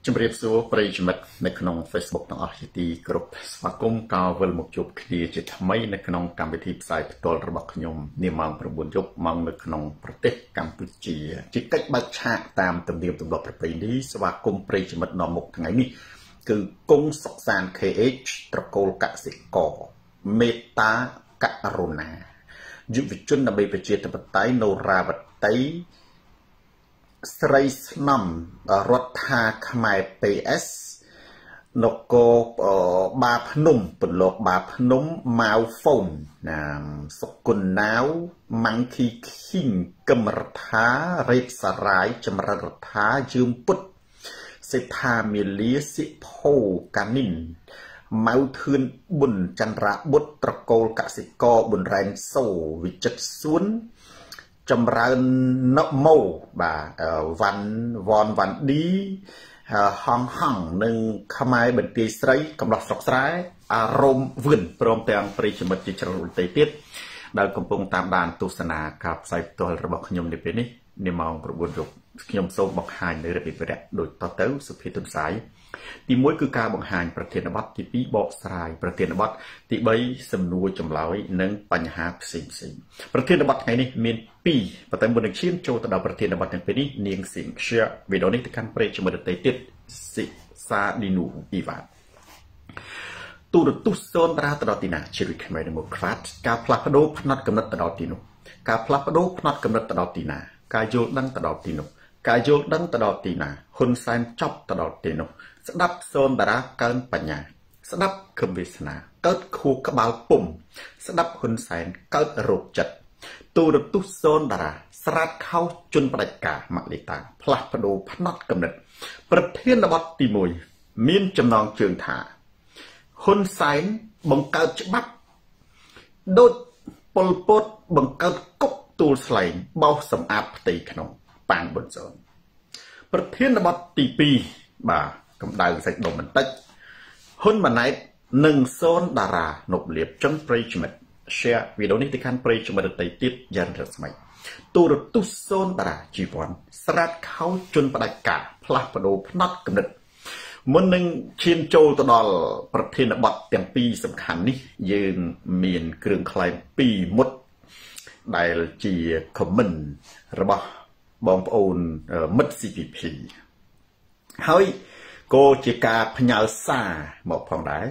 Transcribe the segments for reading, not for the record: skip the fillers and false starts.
ជំរាបសួរប្រិយមិត្តនៅក្នុង Facebook ទាំងអស់ជាទីគោរពស្វាគមន៍ក៏វិលមកជួបគ្នាជាថ្មីនៅក្នុងកម្មវិធីផ្សាយផ្ទាល់របស់ខ្ញុំនាម៉ោង 9 យប់ម៉ោងនៅក្នុងប្រទេសកម្ពុជាជាកិច្ចបើកឆាកតាមទំនៀមទម្លាប់ប្រពៃណីស្វាគមន៍ប្រិយមិត្តនាំមុខថ្ងៃនេះគឺគង់សុកសាន KH ត្រកូលកសិករមេត្តាករុណាយុវជនដើម្បីប្រជាធិបតេយ្យនរាវតីស្រីស្នំរដ្ឋាខ្មែរ PS នគរបាភ្នំពលលោកបាភ្នំម៉ៅហ្វូនណាសុគុណណាវម៉ាំងខីឃីងកឹមរដ្ឋារេតសារាយចម្រើនរដ្ឋាយឿមពុតសេដ្ឋាមាលាសិភោកានិនម៉ៅធឿនប៊ុនចន្ទរាបុត្រត្រកូលកសិករប៊ុនរ៉ែនសូវិចិត្រសួនចម្រើនណម៉ូបាទវ៉ាន់វ៉ាន់ឌីហងហងនិងខ្មែរបន្ទាយស្រីកំឡោះស្រុកស្រែអារម្មណ៍វឿនព្រមទាំងប្រិយមិត្តជាច្រើនដទៃទៀតដែលកំពុងតាមដានទស្សនាការផ្សាយផ្ទាល់របស់ខ្ញុំនៅពេលនេះនាម៉ោង 9 យប់ខ្ញុំសូមបង្ហាញនៅរបៀបវរៈដូចតទៅសុភាទុនសាយទី1គឺការបង្ហាញប្រធានបទទី2បកស្រាយប្រធានបទទី3សំណួរចម្លើយនិងបញ្ហាផ្សេងប្រធានបទថ្ងៃនេះមាន2ប៉ុន្តែមុននឹងឈានចូលទៅដល់ប្រធានបទទាំងពីរនេះនាងស៊ីងខ្ជាវីដេអូនេះទៅកាន់ប្រិយមិត្តដទៃទៀតសិសាឌីនូអ៊ីវ៉ាទូរទស្សន៍សូនតារាទៅដល់ទីណាជាវិខ្មែរនៅមុខខ្លាត់ការផ្លាស់ប្ដូរផ្នត់កំណត់ទៅដល់ទីនោះការផ្លាស់ប្ដូរផ្នត់កំណត់ទៅដល់ទីណាការយល់ដឹងទៅដល់ទីនោះការយល់ដឹងទៅដល់ទីណាហ៊ុនសែនចប់ទៅដល់ទីនោះស្ដាប់សូនតារាកើនបញ្ញាស្ដាប់ខឹមវាសនាកើតខួរក្បាលពុំស្ដាប់ហ៊ុនសែនកើតរោគចិត្តទូរទស្សន៍សូនតារាស្រាតខោជន់ផ្ដាច់ការម៉ាក់លីតាផ្លាស់ប្ដូរផ្នត់កំណត់ប្រធានបទទី1មានចំណងជើងថាហ៊ុនសែនបង្កើតច្បាប់ដូចប៉ុលពតបង្កើតគុកទួលស្លែងបោសសម្អាតផ្ទៃក្នុងប៉ាងប៊ុនសូនប្រធានបទទី2បាទកម្ដៅសាច់ដុំបន្តិចហ៊ុនម៉ាណែតនិងសូនតារានប់លៀបចុងប្រិយមិត្ត share វីដេអូនេះទៅកាន់ប្រិយមិត្តដទៃទៀតយ៉ាងរស្មីទូរទស្សន៍សូនតារាជីវ័នស្រាតខោជន់ផ្ដាច់ការផ្លាស់ប្ដូរផ្នត់កំណត់មុននឹងឈានចូលទៅដល់ប្រធានបទទាំងពីរសំខាន់នេះយើងមានគ្រឿងក្លែង2មុតដែលជា comment របស់បងប្អូនមិត្ត CPP ហើយក៏ជាការផ្ញើសារមកផងដែរ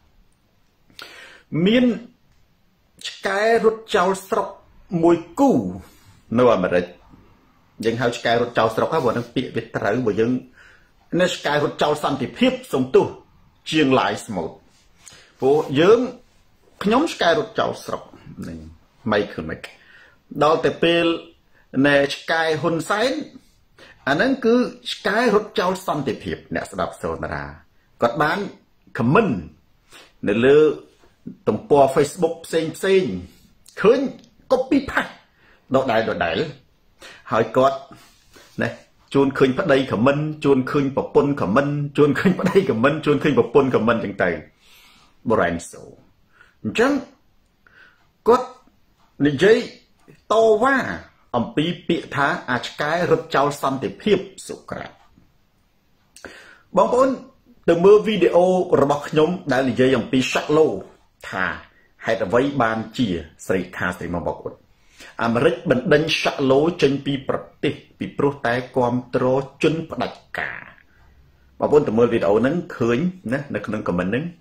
មានឆ្កែរត់ចោលស្រុកមួយគូនៅអាមេរិកយើងហៅឆ្កែរត់ចោលស្រុកហ្នឹងព្រោះនឹងពាក្យវាត្រូវបើយើងនេះឆ្កែរត់ចោលសន្តិភាពសំទុះជាងឡាយស្មូតព្រោះយើងខ្ញុំឆ្កែរត់ចោលស្រុកនឹងមិនគឺមិនដល់តែពេលណែឆ្កែហ៊ុនសែនអាហ្នឹងគឺឆ្កែរត់ចោលសន្តិភាពអ្នកស្ដាប់សូនតារាគាត់បានខមមិននៅលើទំព័រ Facebook ផ្សេងឃើញ copy paste ដដែលហើយគាត់ណែជួនឃើញប្តីខមមិនជួនឃើញប្រពន្ធខមមិនជួនឃើញប្តីខមមិនជួនឃើញប្រពន្ធខមមិនចឹងទៅបរ៉ែនសូអញ្ចឹងគាត់និយាយតវ៉ាអំពីពាក្យថាអាឆ្កែរត់ចោលសន្តិភាពសុក្រាតបងប្អូនទៅមើលវីដេអូរបស់ខ្ញុំដែលនិយាយអំពីសាក់ឡូថាហេតុអ្វីបានជាស្រីខាស្រីមកបកអ៊ុតអាមេរិកបណ្ដេញសាក់ឡូចេញពីប្រទេសពីព្រោះតែគ្រប់គ្រងជនផ្ដាច់ការបងប្អូនទៅមើលវីដេអូហ្នឹងឃើញណានៅក្នុងខមមិនហ្នឹង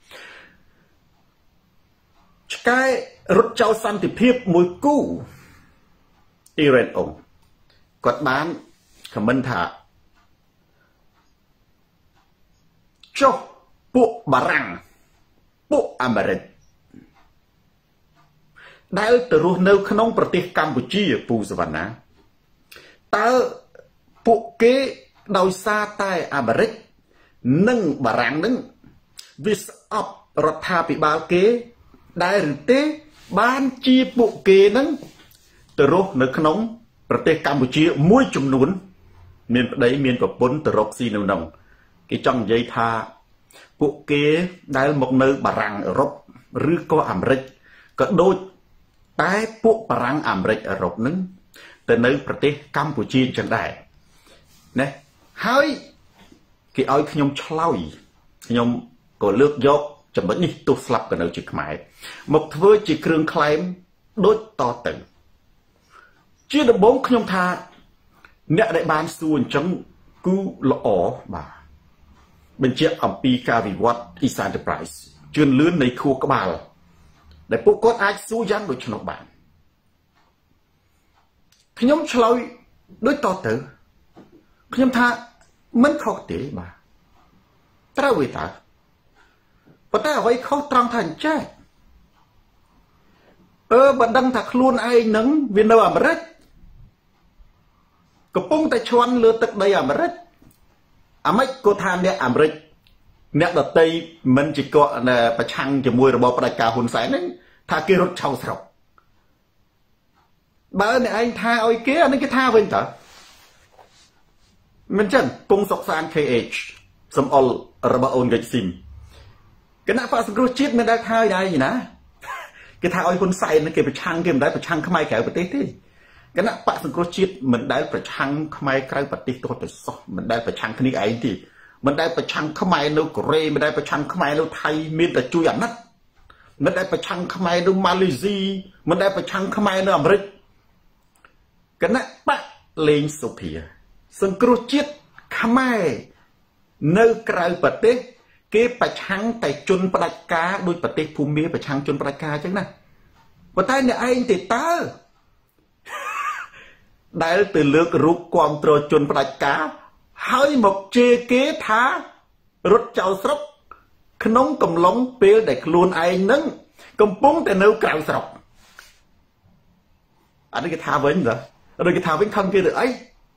ឆ្កែរត់ចោលសន្តិភាពមួយគូអ៊ីរ៉ានអ៊ុំគាត់បានខមមិនថាចុះពួកបារាំងពួកអាមេរិកដែលទៅរស់នៅក្នុងប្រទេសកម្ពុជាពូសវណ្ណាតើពួកគេដោយសារតែអាមេរិកនិងបារាំងនឹងវាស្អប់រដ្ឋាភិបាលគេដែលឬទេបានជាពួកគេនឹងទៅរស់នៅក្នុងប្រទេសកម្ពុជាមួយចំនួនមានប្តីមានប្រពន្ធទៅរកស៊ីនៅក្នុងគេចង់និយាយថាពួកគេដែលមកនៅបារាំងអឺរ៉ុបឬក៏អាមេរិកក៏ដូចតែពួកបារាំងអាមេរិកអឺរ៉ុបនឹងទៅនៅប្រទេសកម្ពុជាអញ្ចឹងដែរណាហើយគេឲ្យខ្ញុំឆ្លើយខ្ញុំក៏លើកយកចំណុចនេះទោះស្លាប់ក៏នៅជាខ្មែរមកធ្វើជាគ្រឿងក្លែមដូចតទៅជាដំបូងខ្ញុំថាអ្នកដែលបានសួរអញ្ចឹងគឺល្អបាទបញ្ជាក់អំពីការវិវត្ត East Enterprise ជឿនលឿននៃខួរក្បាលដែលពួកគាត់អាចសួរយ៉ាងដូច្នោះបានខ្ញុំឆ្លើយដូចតទៅខ្ញុំថាមិនខុសទេបាទត្រូវទេតើប៉ុន្តែអ្វីខុសត្រង់ថាអញ្ចេះបើដឹងថាខ្លួនឯងនឹងវានៅអាមេរិកកំពុងតែឈន់លើទឹកដីអាមេរិកអាម៉េចក៏ថាអ្នកអាមេរិកអ្នកដតីមិនជាកក់ប្រឆាំងជាមួយរបបផ្ដាច់ការហ៊ុនសែនហ្នឹងថាគេរត់ឆៅស្រុកបើអ្នកឯងថាឲ្យគេអានេះគេថាវិញតើមិនចឹងពងសុកសាន KH សំអល់របស់អូនកិច្ចស៊ីមគណៈបកសង្គ្រោះជាតិមិនដែលថាឲ្យដែរណាគេថាឲ្យហ៊ុនសែនគេប្រឆាំងគេមិនដែលប្រឆាំងខ្មែរក្រៅប្រទេសទេគណៈបកសង្គ្រោះជាតិមិនដែលប្រឆាំងខ្មែរក្រៅប្រទេសទាល់តែសោះមិនដែលប្រឆាំងគ្នាឯងទេមិនដែលប្រឆាំងខ្មែរនៅកូរ៉េមិនដែលប្រឆាំងខ្មែរនៅថៃមានតែជួយអាណិតមិនដែលប្រឆាំងខ្មែរនៅម៉ាឡេស៊ីមិនដែលប្រឆាំងខ្មែរនៅអាមេរិកគណៈបកលេងសុភាសង្គ្រោះជាតិខ្មែរនៅក្រៅប្រទេសគេប្រឆាំងតែជនផ្ដាច់ការដោយប្រទេសភូមាប្រឆាំងជនផ្ដាច់ការអញ្ចឹងណាប៉ុន្តែអ្នកឯងទេតើដែលទៅលើករូបគាំទ្រជនផ្ដាច់ការហើយមកជេរគេថារត់ចោលស្រុកក្នុងកំឡុងពេលដែលខ្លួនឯងនឹងកំពុងតែនៅក្រៅស្រុកអានេះគេថាវិញតើឬគេថាវិញខំគេទៅអី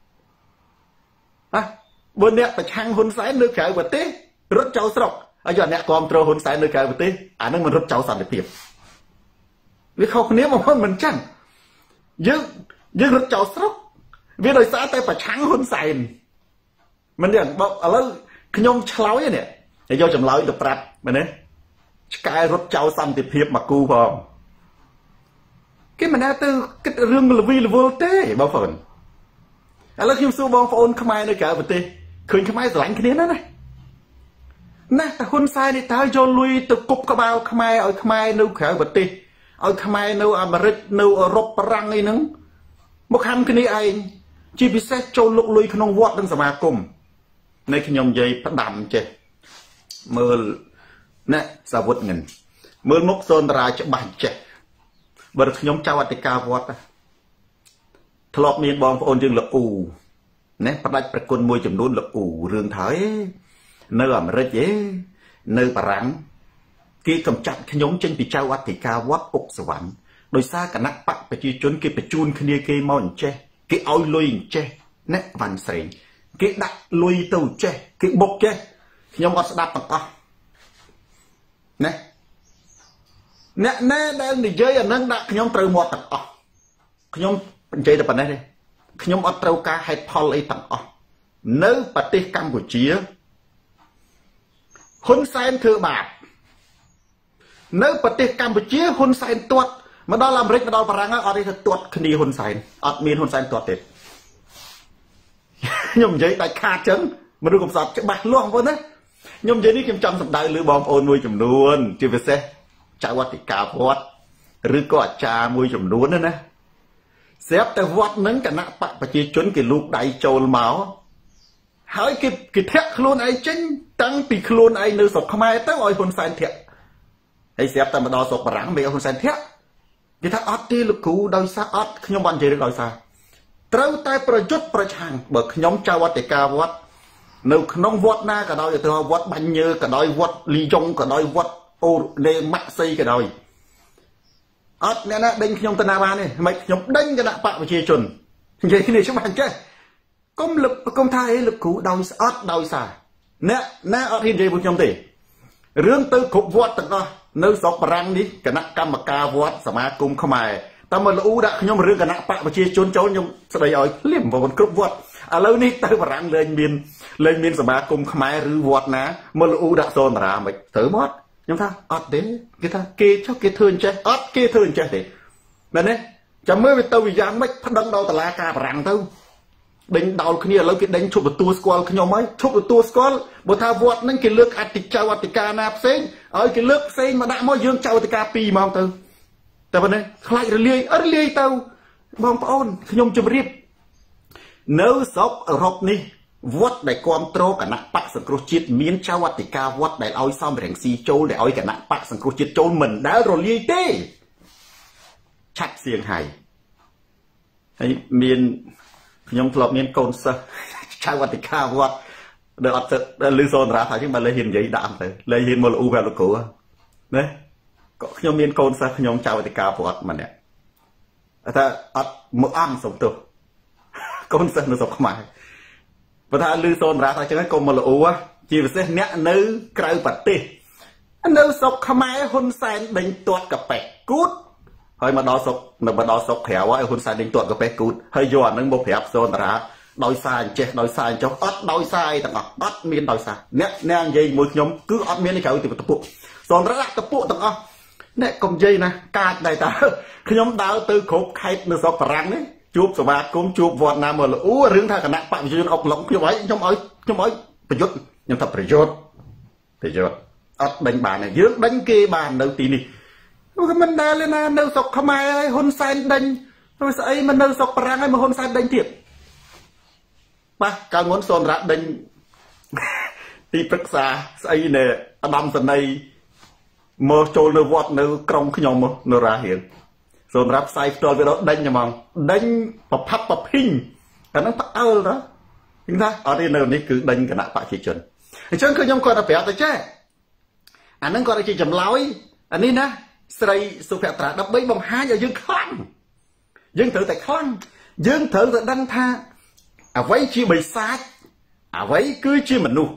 បើអ្នកប្រឆាំងហ៊ុនសែននៅក្រៅប្រទេសរត់ចោលស្រុកហើយយកអ្នកគាំទ្រហ៊ុនសែននៅក្រៅប្រទេសអានឹងមិនរត់ចោលសន្តិភាពវាខុសគ្នាមកមិនចឹងយើងរត់ចោលស្រុកវាដោយសារតែប្រឆាំងហ៊ុនសែនមិនទេបើឥឡូវខ្ញុំឆ្លើយនេះហើយយកចម្លើយទៅប្រាប់មែនទេឆ្កែរត់ចោលសន្តិភាពមកគូផងគេមិនដែលទៅគិតរឿងល្វីល្វល់ទេបងប្អូនឥឡូវខ្ញុំសួរបងប្អូនខ្មែរនៅក្រៅប្រទេសឃើញខ្មែរស្រឡាញ់គ្នាណាតែហ៊ុនសែននេះតើយកលុយទៅគប់ក្បាលខ្មែរឲ្យខ្មែរនៅក្រៅប្រទេសឲ្យខ្មែរនៅអាមេរិកនៅអឺរ៉ុបបារាំងអីហ្នឹងមកហាំគ្នាឯងជាពិសេសចូលលុកលុយក្នុងវត្តនិងសមាគមនៃខ្ញុំនិយាយផ្ដាំចេះមើលណាសាវុតងិនមើលមុខសូនតារាច្បាស់ចេះបើខ្ញុំចៅអធិការវត្តធ្លាប់មានបងប្អូនយើងលអ៊ូណាផ្ដាច់ប្រគុណមួយចំនួនលអ៊ូរឿងថានៅអាមេរិកនៅបារាំងគេកំចាត់ខ្ញុំចេញពីចៅអធិការវត្តអុកសវណ្ណដោយសារគណៈបកប្រជាជនគេបញ្ជូនគ្នាគេមកអញ្ចេះគេឲ្យលុយអញ្ចេះណាវ៉ាន់ស្រេងគេដាក់លុយទៅអញ្ចេះគេបុកចេះខ្ញុំអត់ស្ដាប់ទាំងអស់ណាអ្នកណាដែលនិយាយអានឹងដាក់ខ្ញុំត្រូវមាត់ទាំងអស់ខ្ញុំនិយាយតែប៉ុណ្ណេះទេខ្ញុំអត់ត្រូវការហេតុផលអីទាំងអស់នៅប្រទេសកម្ពុជាហ៊ុនសែនធ្វើបាបនៅប្រទេសកម្ពុជាហ៊ុនសែនទាត់មកដល់អាមេរិកមកដល់បារាំងហើយអត់ទេទៅទាត់គ្នាហ៊ុនសែនអត់មានហ៊ុនសែនទាត់ទេខ្ញុំនិយាយដាច់ខាតចឹងមនុស្សកំសត់ច្បាស់លាស់បងប្អូនណាខ្ញុំនិយាយនេះខ្ញុំចង់សម្ដៅលើបងប្អូនមួយចំនួនជាពិសេសចៅអធិការវត្តឬក៏អាចារ្យមួយចំនួនណាស្រាប់តែវត្តនឹងគណៈបកប្រជាជនគេលូកដៃចូលមកហើយគេធាក់ខ្លួនឯងចេញតាំងពីខ្លួនឯងនៅស្រុកខ្មែរទៅឲ្យហ៊ុនសែនធាក់ហើយស្រាប់តែមកដល់ស្រុកបារាំងមិនឲ្យហ៊ុនសែនធាក់គេថាអត់ទេលោកគ្រូដោយសារអត់ខ្ញុំបាននិយាយដោយសារត្រូវតែប្រយុទ្ធប្រឆាំងបើខ្ញុំចៅអធិការវត្តនៅក្នុងវត្តណាក៏ដោយទៅវត្តបាញ់ញើក៏ដោយវត្តលីយ៉ុងក៏ដោយវត្តអូលេម៉ាក់សីក៏ដោយអត់អ្នកណាដេញខ្ញុំទៅណាបានទេមិនខ្ញុំដេញគណៈបកប្រជាជននិយាយគ្នាច្បាស់ចេះគុំថាអីលោកគ្រូដោយស្អត់ដោយសារអ្នកណាអត់ហ៊ាននិយាយពួកខ្ញុំទេរឿងទៅគ្រប់វត្តទាំងអស់នៅស្រុកបារាំងនេះគណៈកម្មការវត្តសមាគមខ្មែរតែមកលូដាក់ខ្ញុំរឿងគណៈបកប្រជាជនចូលខ្ញុំស្ដីឲ្យភ្លាមបងប្អូនគ្រប់វត្តឥឡូវនេះទៅបារាំងលែងមានសមាគមខ្មែរឬវត្តណាមកលូដាក់សូនតារាមិនត្រូវមកខ្ញុំថាអត់ទេគេថាគេចុះគេធ្វើអញ្ចេះអត់គេធ្វើអញ្ចេះទេមែនទេចាំមើលវាទៅវាយ៉ាងម៉េចប្តឹងដល់តុលាការបារាំងទៅ đánh đào kia lấy cái đánh chụp được tua squall cái nhóm ấy chụp được tua squall bộ thao vọt nên cái lược Attica nạp xén ở cái lược xén mà đã mỗi dương chào Attica pi mong từ tại vì này lại liê tao mong ôn cái nhóm chụp riệp nếu sốc ở hộp ní vót để control cả nặng bạc sừng crochet miếng chào Attica vót để oi xong rèn xì trâu để oi cả nặng bạc sừng crochet trâu mình đã rồi liê tê chặt xiềng hài hay miền nhóm club miền côn sơ chào Attica vót để lưu zone ra phải chứ mà lấy hiền giấy đạm tới lấy hiền một u vào lục cổ đấy có nhóm miền côn sơ nhóm chào Attica vót mà nè ta một ăn sống tụ côn sơ nó sống mãi và ta lưu zone ra phải chứ cái côn một u á chỉ phải nè nữ cày bát tê nữ sống mãi hôn sen đánh tuột cặp bẹt cút hơi mà đo sọc khéo á hôn sen đánh tuột cặp bẹt cút hơi giòn nâng một phép zone ra đôi sai chết đôi sai cho đôi sai tặng miên đôi sai nè dây một nhóm cứ miên này kéo từ tập bộ zone ra tập bộ tặng nè cầm dây nè cài này ta khi nhóm đào từ khốp khai nó sọc răng đấy chụp sờ ba cũng chụp vọt nam mà là rừng thay cả nặng bạn dương ốc lỏng trong ấy phải dốt nhưng thật phải dốt đánh bàn này dưới đánh kê bàn đâu tí đi mình đa lên na nâu sọc không ai hôn sai đánh rồi ấy mình nâu sọc răng ấy mà hôn sai đánh thiệt ba càng muốn xôn ra đánh tí bức xa ấy nè đâm sân này mơ trôi nâu vọt nâu trong cái nhóm nâu ra hiện rồi rap sai tôi với đó đánh nhà mong đánh bập hình cái nó bắt đó chúng ta ở đây nào này cứ đánh cái nạ bạc chỉ chuẩn chân cứ nhom coi là bẹt tới chứ anh đang coi là chỉ chấm lối anh đi nè xây số phẹt trả đập bấy bằng hai giờ dương thử tại khăn dương thử tại đăng tha vậy chi bị sát vậy cứ chi mình nu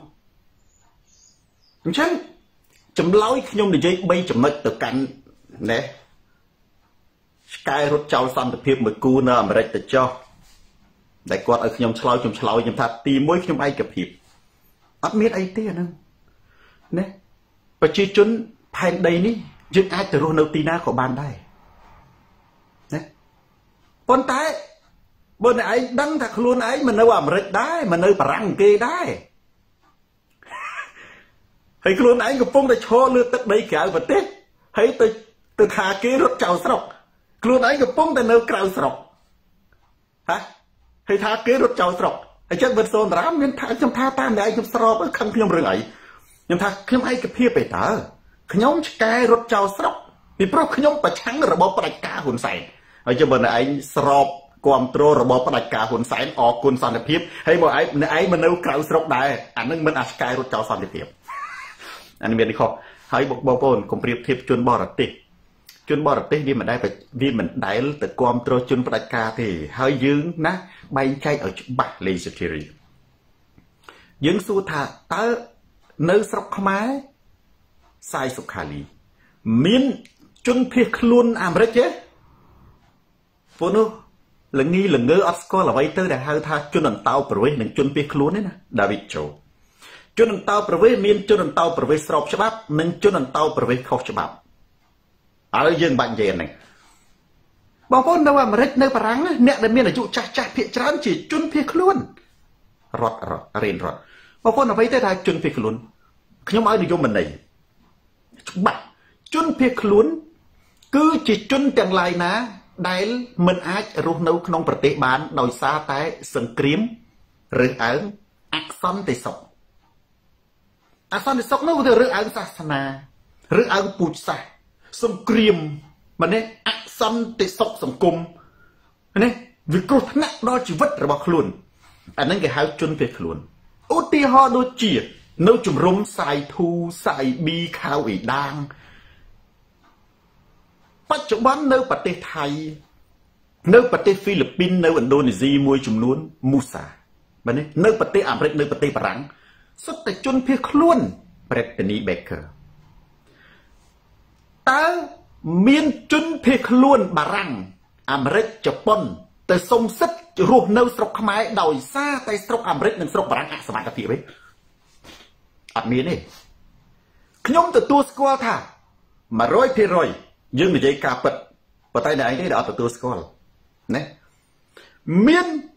chân chấm lối nhom để chơi bay chấm mệt từ cạnh nè cái rốt trâu xăm từ phiệp một cú nơ mà rạch từ cho đại quạt ở nhom slau nhom thật tìm mối nhom ai cập hiệp ấp miết ai tê nè nè và chi chốn thành đây ní nhưng ai từ rô tina của ban đây nè con tay bên này đăng thật luôn ấy mình đâu làm rạch đái mình nơi răng kê đái hay luôn ấy ngục phong để cho lướt tất đây cả vật tết hay từ thà kê rốt trâu sọc luôn ấy gặp bông tên nêu cào sọc hả hay tha kế rốt trâu sọc hay chắc vật xôn rám nên tha trong tha tam này trong sọp ở khăn nhom rừng ấy nhưng tha khi ai cái phia bể tờ nhóm cái rốt trâu sọc vì pro nhóm bạch trắng rồi bỏ bạch cá hồn sài ở cho bên này sọp control rồi bỏ bạch cá hồn sài ở côn san phiếp hay bỏ ấy mình nêu cào sọc đây anhนึงmình cái rốt trâu san phiếp anh miền đi khó hay bọc bao bồn cùng phiếp thiếp chuyên bò rật tì chun bò rập đi mình đây phải vì mình đẩy từ com trôi chun bạch ca thì hơi dướng ná bay chay ở bạc lì sụt rì dướng xu thà tớ nơi sọc khmái sai sụt khả lì miên chun phiệt luôn rách chứ phụ nữ là nghi là ngơ Oscar là vậy tới để hai tha chun lần tao bồi nên chun phiệt luôn đấy nè David Joe chun lần tao bồi miên chun lần tao bồi sọc cho bắp nên chun lần tao bồi khóc cho bắp ở dương bạn về này bảo con đâu mà rách nơi răng nè để miền ở chỗ chặt phía trán chỉ chun phía luôn rọt rền rọt bảo con là vậy tới đây chun phía luôn nhóm ấy đi vô mình này bạn chun phía luôn cứ chỉ chun tiền lại ná đấy mình ai rút nấu không bật tệ bán đòi xa tay sừng kiếm rửa áo axon thì sọc nó có rửa áo sasana rửa áo bụt sa sông kìm mà nè axon thì sọc sông cung nè vì cô nặng đó chỉ vứt rồi bọc luôn anh ấy cái hai chân về luôn ô ti ho đôi chỉ nấu chùm rôm xài thu xài bi khao ủy đang bắt chụp bán nấu bát tê Thái nấu bát tê Philippines nấu Indonesia mùi chùm luôn Musa mà nè nấu bát tê Americ nấu bát tê Parang xuất tại chân về luôn Brittany Baker ta miên chân về luôn Parang Americ Japan tới sông sắt ruột nấu sọc khmái đòi xa tay sọc Americ nên sọc Parangสมัยกะทิเว้ยอัดมีนี่ขยมตัวตัวสกอลท่ามา100%ยังไม่ใจกาปิดปะไตไหนได้ดาวตัวสกอลเนี่ยเมียน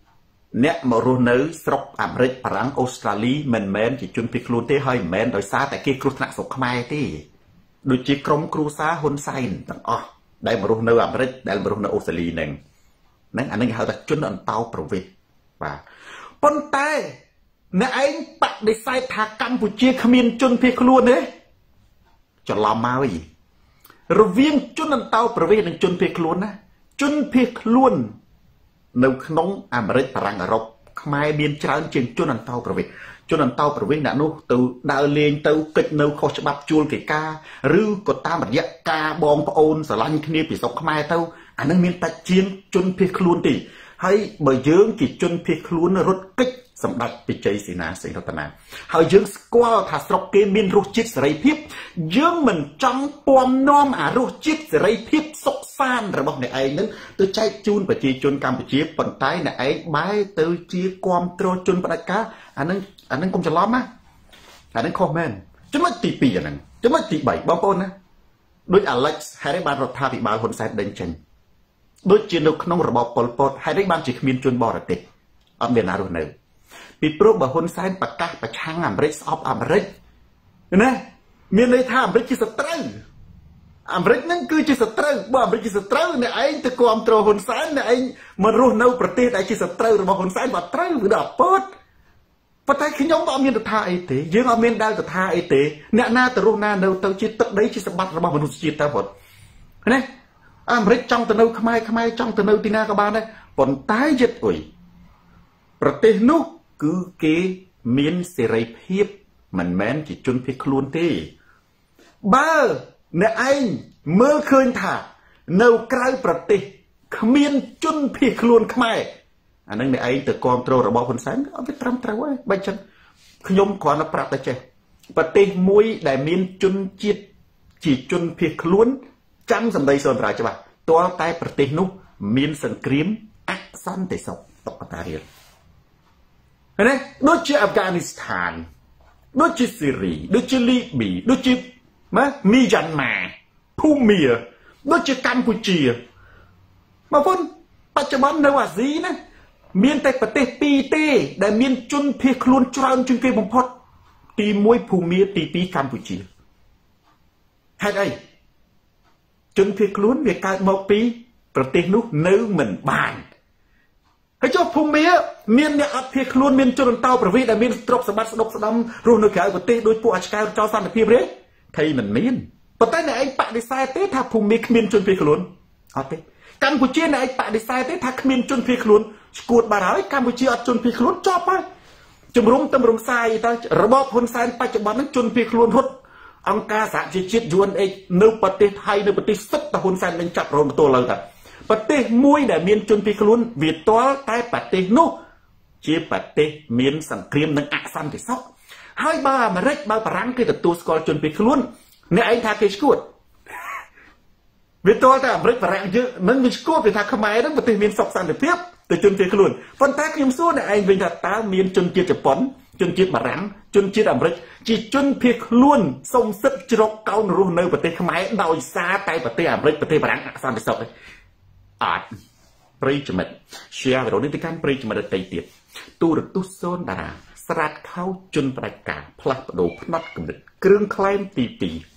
អ្នកមករស់នៅស្រុកអាមេរិកបារាំងអូស្ត្រាលីមិនមែនជាជនភៀសខ្លួនទេហើយមិនមែនដោយសារតែគេគ្រោះថ្នាក់ស្រុកខ្មែរទេដូចជាក្រុមគ្រួសារហ៊ុនសែនទាំងអស់ដែលមករស់នៅអាមេរិកដែលមករស់នៅអូស្ត្រាលីហ្នឹងអានឹងគេហៅថាជនអន្តោប្រវេសន៍បាទប៉ុន្តែអ្នកឯងបដិសេធថាកម្ពុជាគ្មានជនភៀសខ្លួនទេច្រឡំមកវិញរវាងជនអន្តោប្រវេសន៍និងជនភៀសខ្លួនណាជនភៀសខ្លួននៅក្នុងអាមេរិកបារាំងអឺរ៉ុបខ្មែរមានច្រើនជាងជនអន្តោប្រវេសន៍ជនអន្តោប្រវេសន៍អ្នកនោះទៅដើរលេងទៅកិច្ចនៅខុសច្បាប់ជួលកិច្ចការឬក៏តាមរយៈការបងប្អូនស្រឡាញ់គ្នាពីស្រុកខ្មែរទៅអានឹងមានតែជាងជនភៀសខ្លួនទេហើយបើយើងជាជនភៀសខ្លួនរត់កិច្ចសម្ដេចពិជ័យសេនាសេនរតនាហើយយើងស្គាល់ថាស្រុកគេមានរសជាតិសេរីភាពយើងមិនចង់ពំនាំអារសជាតិសេរីភាពសុខសាន្តរបស់អ្នកឯងនឹងទៅចែកជូនប្រជាជនកម្ពុជាប៉ុន្តែអ្នកឯងបែរទៅជាគាំទ្រជនផ្ដាច់ការអានឹងកុំច្រឡំណាអានឹងខុសមែនចំណុចទី2អានឹងចំណុចទី3បងប្អូនណាដូច Alex ហើយបានរដ្ឋាភិបាលហ៊ុនសែនដេញចេញដូចជានៅក្នុងរបបប៉ុលពតហើយបានជាគ្មានជនបរទេសអត់មានណារស់នៅពីព្រោះបើហ៊ុនសែនប្រកាសប្រឆាំងអាមេរិកស្អប់អាមេរិកណាមានន័យថាអាមេរិកជាសត្រូវអាមេរិកហ្នឹងគឺជាសត្រូវបើអាមេរិកជាសត្រូវអ្នកឯងទៅគាំទ្រហ៊ុនសែនអ្នកឯងមករស់នៅប្រទេសដែលជាសត្រូវរបស់ហ៊ុនសែនបាត់ត្រូវវាដល់ពតប៉ុន្តែខ្ញុំក៏អត់មានតថាអីទេយើងអត់មានដែលតថាអីទេអ្នកណាទៅរស់ណានៅទៅជាទឹកដីជាសម្បត្តិរបស់មនុស្សជាតិទៅប៉ុតណាអាមេរិកចង់ទៅនៅខ្មែរចង់ទៅនៅទីណាក៏បានដែរប៉ុន្តែយិតអុយប្រទេសនោះគឺគេមានសេរីភាពមិនមែនជាជនភៀសខ្លួនទេបើអ្នកឯងមើលឃើញថានៅក្រៅប្រទេសគ្មានជនភៀសខ្លួនខ្មែរអានឹងអ្នកឯងទៅគ្រប់គ្រងរបបហ៊ុនសែនអត់វាត្រឹមត្រូវទេបើចឹងខ្ញុំគ្រាន់តែប្រាប់តែចេះប្រទេសមួយដែលមានជនជាតិជាជនភៀសខ្លួនចាំសម្ដីសូនប្រាច្បាស់ទាល់តែប្រទេសនោះមានសង្គ្រាមអសន្តិសុខតុកតារៀលណាដូចជាអាហ្វហ្គានីស្ថានដូចជាស៊ីរីដូចជាលីប៊ីដូចជាមីយ៉ាន់ម៉ាភូមាដូចជាកម្ពុជាបងប្អូនបច្ចុប្បន្ននៅអាស៊ីណាមានតែប្រទេស2ទេដែលមានជនភៀសខ្លួនច្រើនជាងគេបំផុតទី1ភូមាទី2កម្ពុជាហេតុអីជនភៀសខ្លួនវាកើតមកពីប្រទេសនោះនៅមិនបានហើយចុះភូមាមានអ្នកអត់ភៀសខ្លួនមានជនអន្តោប្រវេសន៍ដែលមានទ្រព្យសម្បត្តិស្ដុកស្ដំរស់នៅក្រៅប្រទេសដោយពួកអាឆ្កែចោលសន្តិភាពទេថៃមិនមានប៉ុន្តែអ្នកឯងបដិសេធទេថាភូមាគ្មានជនភៀសខ្លួនអត់ទេកម្ពុជាអ្នកឯងបដិសេធទេថាគ្មានជនភៀសខ្លួនស្គួតបាត់ហើយកម្ពុជាអត់ជនភៀសខ្លួនចប់ហើយជំរុំទៅរំសាយទៅរបបហ៊ុនសែនបច្ចុប្បន្នហ្នឹងជនភៀសខ្លួនរត់អង្គការសហជីវជាតិ UNH នៅប្រទេសថៃនៅប្រទេសសិតតែហ៊ុនសែននឹងចាប់រងទទួលលើតាប្រទេសមួយដែលមានជនភៀសខ្លួនវាទាល់តែប្រទេសនោះជាប្រទេសមានសង្គ្រាមនិងអសន្តិសុខហើយបើអាមេរិកបើបារាំងគេទទួលស្គាល់ជនភៀសខ្លួនអ្នកឯងថាគេស្គួតវាទាល់តែអាមេរិកបារាំងយើងមិនវាស្គួតវាថាខ្មែរហ្នឹងប្រទេសមានសុខសន្តិភាពទៅជនភៀសខ្លួនប៉ុន្តែខ្ញុំសួរអ្នកឯងវិញថាតើមានជនជាតិជប៉ុនជនជាតិបារាំងជនជាតិអាមេរិកជាជនភៀសខ្លួនសុំសិទ្ធិជ្រកកោនរស់នៅប្រទេសខ្មែរដោយសារតែប្រទេសអាមេរិកប្រទេសបារាំងអសន្តិសុខទេអត់ប្រិយមិត្ត share វីដេអូនេះទៅកាន់ប្រិយមិត្តដទៃទៀតទូរទស្សន៍សូនតារាស្រាតខោជនផ្ដាច់ការផ្លាស់ប្ដូរផ្នត់គំនិតគ្រឿងក្លែមទី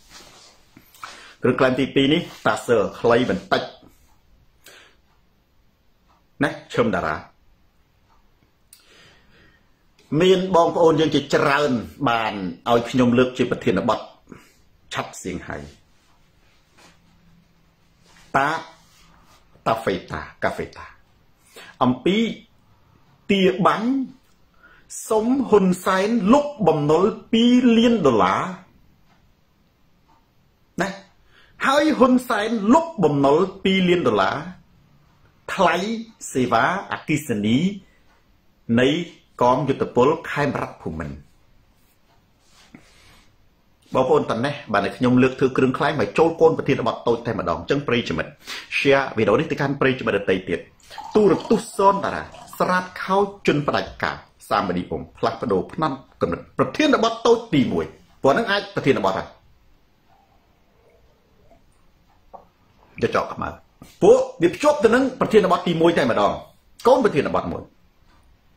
2គ្រឿងក្លែមទី2នេះតាសើខ្លីបន្តិចណាឈឹមតារាមានបងប្អូនយើងជាច្រើនបានឲ្យខ្ញុំលើកជាប្រធានបទឆាប់សៀងហៃតាហ្វេតាកាហ្វេតាអំពីទាបាញ់សុំហ៊ុនសែនលុបបំណុល$2 លានណាហើយហ៊ុនសែនលុបបំណុល$2 លានថ្លៃសេវាអគ្គិសនីនៃកងយុទ្ធពលខេមរៈភូមិន្ទបងប្អូនតនេះបាទខ្ញុំលើកធ្វើគ្រឿងក្លែងមកចូលកូនប្រធានបទតូចតែម្ដងអញ្ចឹងប្រិយមិត្ត share វីដេអូនេះទៅកាន់ប្រិយមិត្តដទៃទៀតទូរទស្សន៍សូនតារាស្រាតខោជនផ្ដាច់ការសាមឌីបំផ្លាស់ប្ដូរផ្នត់កំណត់ប្រធានបទតូចទី1ព្រោះហ្នឹងអាចប្រធានបទហើយយកចោលខ្មៅពួកវាភ្ជាប់ទៅនឹងប្រធានបទទី1តែម្ដងកូនប្រធានបទមួយ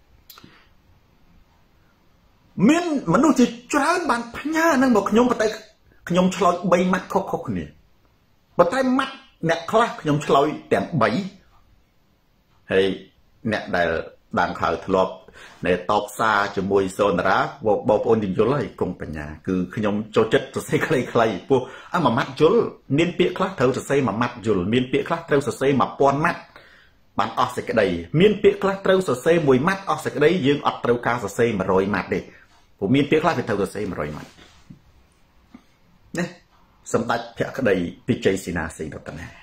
មានមនុស្សជាច្រើនបានផ្ញើនឹងមកខ្ញុំប៉ុន្តែខ្ញុំឆ្លើយ3ម៉ាត់ខុសៗគ្នាប៉ុន្តែម៉ាត់អ្នកខ្លះខ្ញុំឆ្លើយទាំង3ហើយអ្នកដែលបានខៅធ្លាប់នៅតបសារជាមួយសូនារាបងប្អូនយល់ហើយកុំបញ្ញាគឺខ្ញុំចូលចិត្តសរសេរខ្លីៗពោះមួយម៉ាត់យល់មានពាក្យខ្លះត្រូវសរសេរមួយម៉ាត់យល់មានពាក្យខ្លះត្រូវសរសេរ1000ម៉ាត់បានអស់សេចក្តីមានពាក្យខ្លះត្រូវសរសេរ1ម៉ាត់អស់សេចក្តីយើងអត់ត្រូវការសរសេរ100ម៉ាត់ទេព្រោះមានពាក្យខ្លះវាត្រូវសរសេរ100ម៉ាត់ណាសម្ដេចភក្តីពិជ័យសេនាសេនរតនា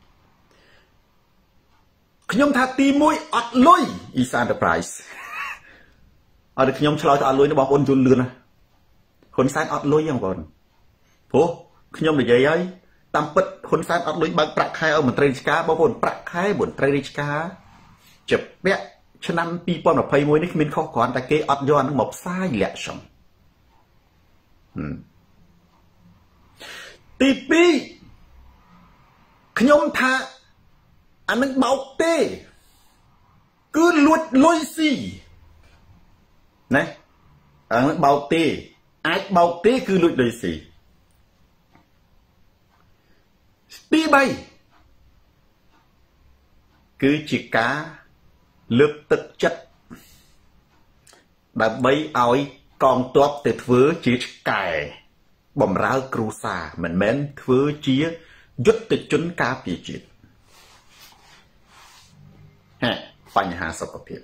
ខ្ញុំថាទី1អត់លុយ East Enterprise អត់ខ្ញុំឆ្លើយទៅអត់លុយបងប្អូនយល់លឿនណាហ៊ុនសែនអត់លុយហ្នឹងបងប្អូនព្រោះខ្ញុំនិយាយហើយតាមពិតហ៊ុនសែនអត់លុយបើកប្រាក់ខែឲ្យមន្ត្រីរាជការបងប្អូនប្រាក់ខែមន្ត្រីរាជការជាពាក់ឆ្នាំ2021នេះគ្មានខុសគ្រាន់តែគេអត់យកហ្នឹងមកផ្សាយលាក់ចំទី2ខ្ញុំថាអានឹងបោកទេគឺលួចលុយស៊ីណាអានឹងបោកទេអាចបោកទេគឺលួចលុយស៊ីទី3គឺជាការលើកទឹកចិត្តដើម្បីឲ្យកងទ័ពទៅធ្វើជាឆ្កែបំរើគ្រួសារមិនមែនធ្វើជាយុទ្ធជនការពារជាតិបញ្ហាសុខភាព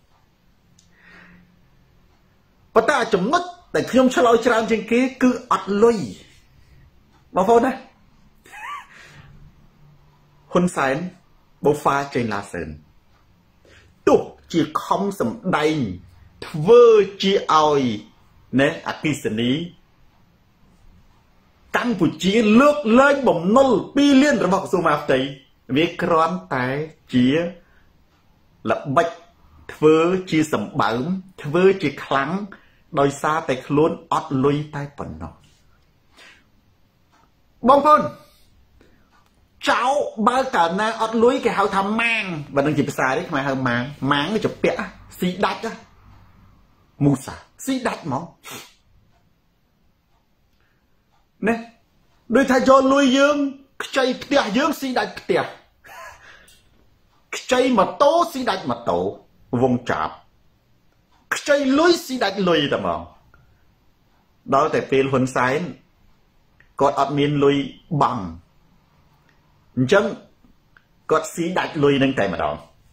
ប៉ុន្តែចំណុចដែលខ្ញុំឆ្លើយច្រើនជាងគេគឺអត់លុយបងប្អូនណាហ៊ុនសែនបូហ្វាចេញឡាសឿនទោះជាខំសម្ដែងធ្វើជាឲ្យណែអគិសនីកម្ពុជាលើកលែងបំណុល2លានរបស់ក្រសួងមហាផ្ទៃវាគ្រាន់តែជាល្បិចធ្វើជាសម្បើមធ្វើជាខ្លាំងដោយសារតែខ្លួនអត់លុយតែប៉ុណ្ណោះបងប្អូនចៅបើកាលណាអត់លុយគេហៅថាម៉ាងបើនឹងជាភាសានេះខ្មែរហៅម៉ាងម៉ាងជាពាក់ស៊ីដាច់មូសាស៊ីដាច់ហ្មងណែដូចថាយកលុយយើងខ្ចីផ្ទះយើងស៊ីដាច់ផ្ទះខ្ចីម៉ូតូស៊ីដាច់ម៉ូតូវងចាប់ខ្ចីលុយស៊ីដាច់លុយតែហ្មងដល់តែពេលហ៊ុនសែនគាត់អត់មានលុយបង់អញ្ចឹងគាត់ស៊ីដាច់លុយនឹងតែម្ដង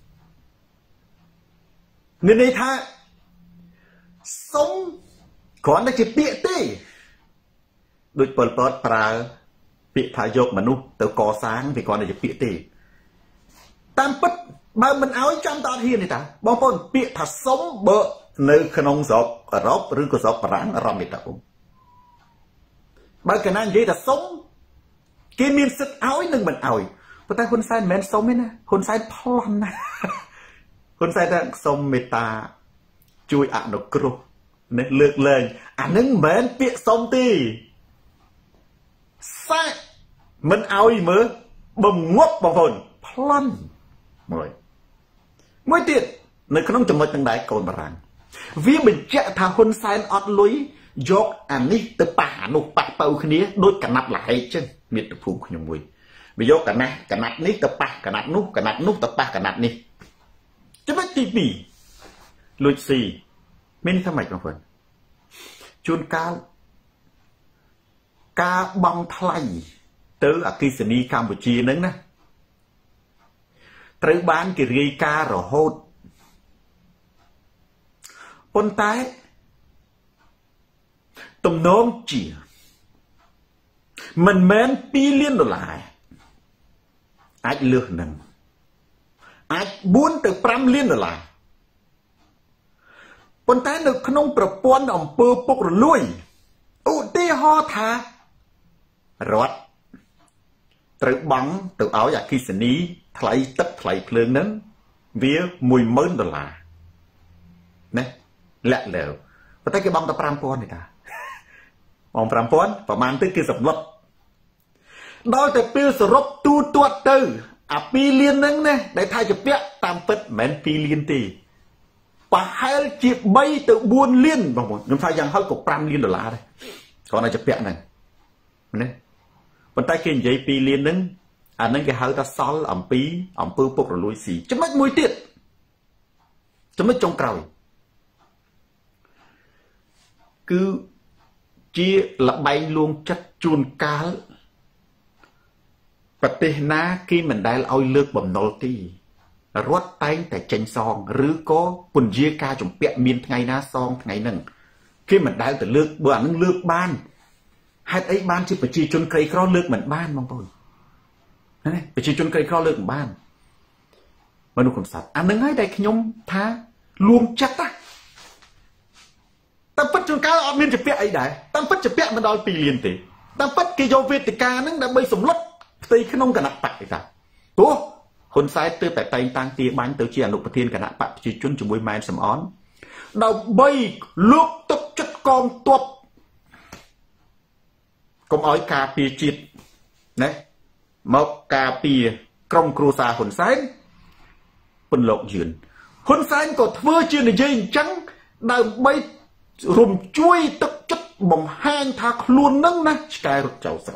មានន័យថាសុំគ្រាន់តែជាពាក្យទេដូចប៉ុលពតប្រើពាក្យថាយកមនុស្សទៅកសាងវាគ្រាន់តែជាពាក្យទេតាមពិតបើមិនអោយចាំតអត់ហ៊ានទេតាបងប្អូនពាក្យថាសុំបើនៅក្នុងស្រុកអឺរ៉ុបឬក៏ស្រុកបារាំងអារម្មណ៍ទេតាបើកាលណានិយាយថាសុំគេមានសិទ្ធិឲ្យនិងមិនឲ្យប៉ុន្តែហ៊ុនសែនមិនមែនសុំទេណាហ៊ុនសែនប្លន់ណាហ៊ុនសែនថាសុំមេត្តាជួយអនុគ្រោះនេះលើកលែងអានឹងមិនមែនពាក្យសុំទេសាក់មិនឲ្យមើលបំងប់បងប្អូនប្លន់មួយទៀតនៅក្នុងចំណុចទាំងដែរកូនបារាំងវាបញ្ជាក់ថាហ៊ុនសែនអត់លុយយកអានេះទៅប៉ះអានោះប៉ះបើគ្នាដូចកណាត់លហែកចឹងមាតុភូមិខ្ញុំមួយវាយកកណាត់នេះទៅប៉ះកណាត់នោះទៅប៉ះកណាត់នេះចំណុចទី2លួចស៊ីមានថាម៉េចបងប្អូនជួនកាលការបង់ថ្លៃទៅអគ្គិសនីកម្ពុជាហ្នឹងណាត្រូវបានគេរាយការណ៍រហូតប៉ុន្តែទំនងជាមិនមែន2លានដុល្លារអាចលើសនឹងអាច4ទៅ5លានដុល្លារប៉ុន្តែនៅក្នុងប្រព័ន្ធអំពើពុករលួយឧទាហរណ៍ថារដ្ឋត្រូវបង់ទៅឲ្យអគ្គិសនីថ្លៃទឹកថ្លៃភ្លើងហ្នឹងវា10000ដុល្លារណាលាក់លើប៉ុន្តែគេបង់តែ5000ទេតាបង់5000ប្រហែលទៅគេសម្លុតដល់តែពេលសរុបទូទាត់ទៅអា2លានហ្នឹងណាដែលថាជាពាក់តាមពិតមិនមែន2លានទេប្រហែលជា3 ទៅ 4 លានបងប្អូនខ្ញុំថាយ៉ាងហោចក៏5 លានដុល្លារដែរគ្រាន់តែជាពាក់ហ្នឹងណាប៉ុន្តែគេនិយាយ2 លានហ្នឹងអាហ្នឹងគេហៅថាសល់អំពីអង្គើពុករលួយស៊ីចំណុចមួយទៀតចំណុចចុងក្រោយគឺជាលបែងលួងចិត្តជួនកាលប្រទេសណាគេមិនដែលឲ្យលើកបំណុលទីរដ្ឋតែងតែចេញសងឬក៏ពន្យាការជំពាក់មានថ្ងៃណាសងថ្ងៃហ្នឹងគេមិនដែលទៅលើកបើអានឹងលើកបានហេតុអីបានជាប្រជាជនក្រីក្រលើកមិនបានបងប្អូនណាប្រជាជនក្រីក្រលើកមិនបានមនុស្សកំសត់អានឹងហើយដែលខ្ញុំថាលួងចិត្តណាតែពិតជួនកាលអត់មានជាពាក់អីដែរតាមពិតជាពាក់មិនដល់2 លានទេតាមពិតគេយកវេទិកាហ្នឹងដើម្បីសម្លុតផ្ទៃក្នុងគណៈបកទេតាព្រោះហ៊ុនសែនទើបតែតែងតាំងទាបាញ់ទៅជាអនុប្រធានគណៈបកប្រជាជនជាមួយម៉ែនសំអនដើម្បីលើកទឹកចិត្តកងទ័ពកុំឲ្យការពារជាតិណាមកការពារក្រុមគ្រួសារហ៊ុនសែនពន្លកយឿនហ៊ុនសែនក៏ធ្វើជានិយាយអញ្ចឹងដើម្បីរំជួយទឹកចិត្តបង្ហាញថាខ្លួននឹងណាឆ្កែរត់ចោលស្រុក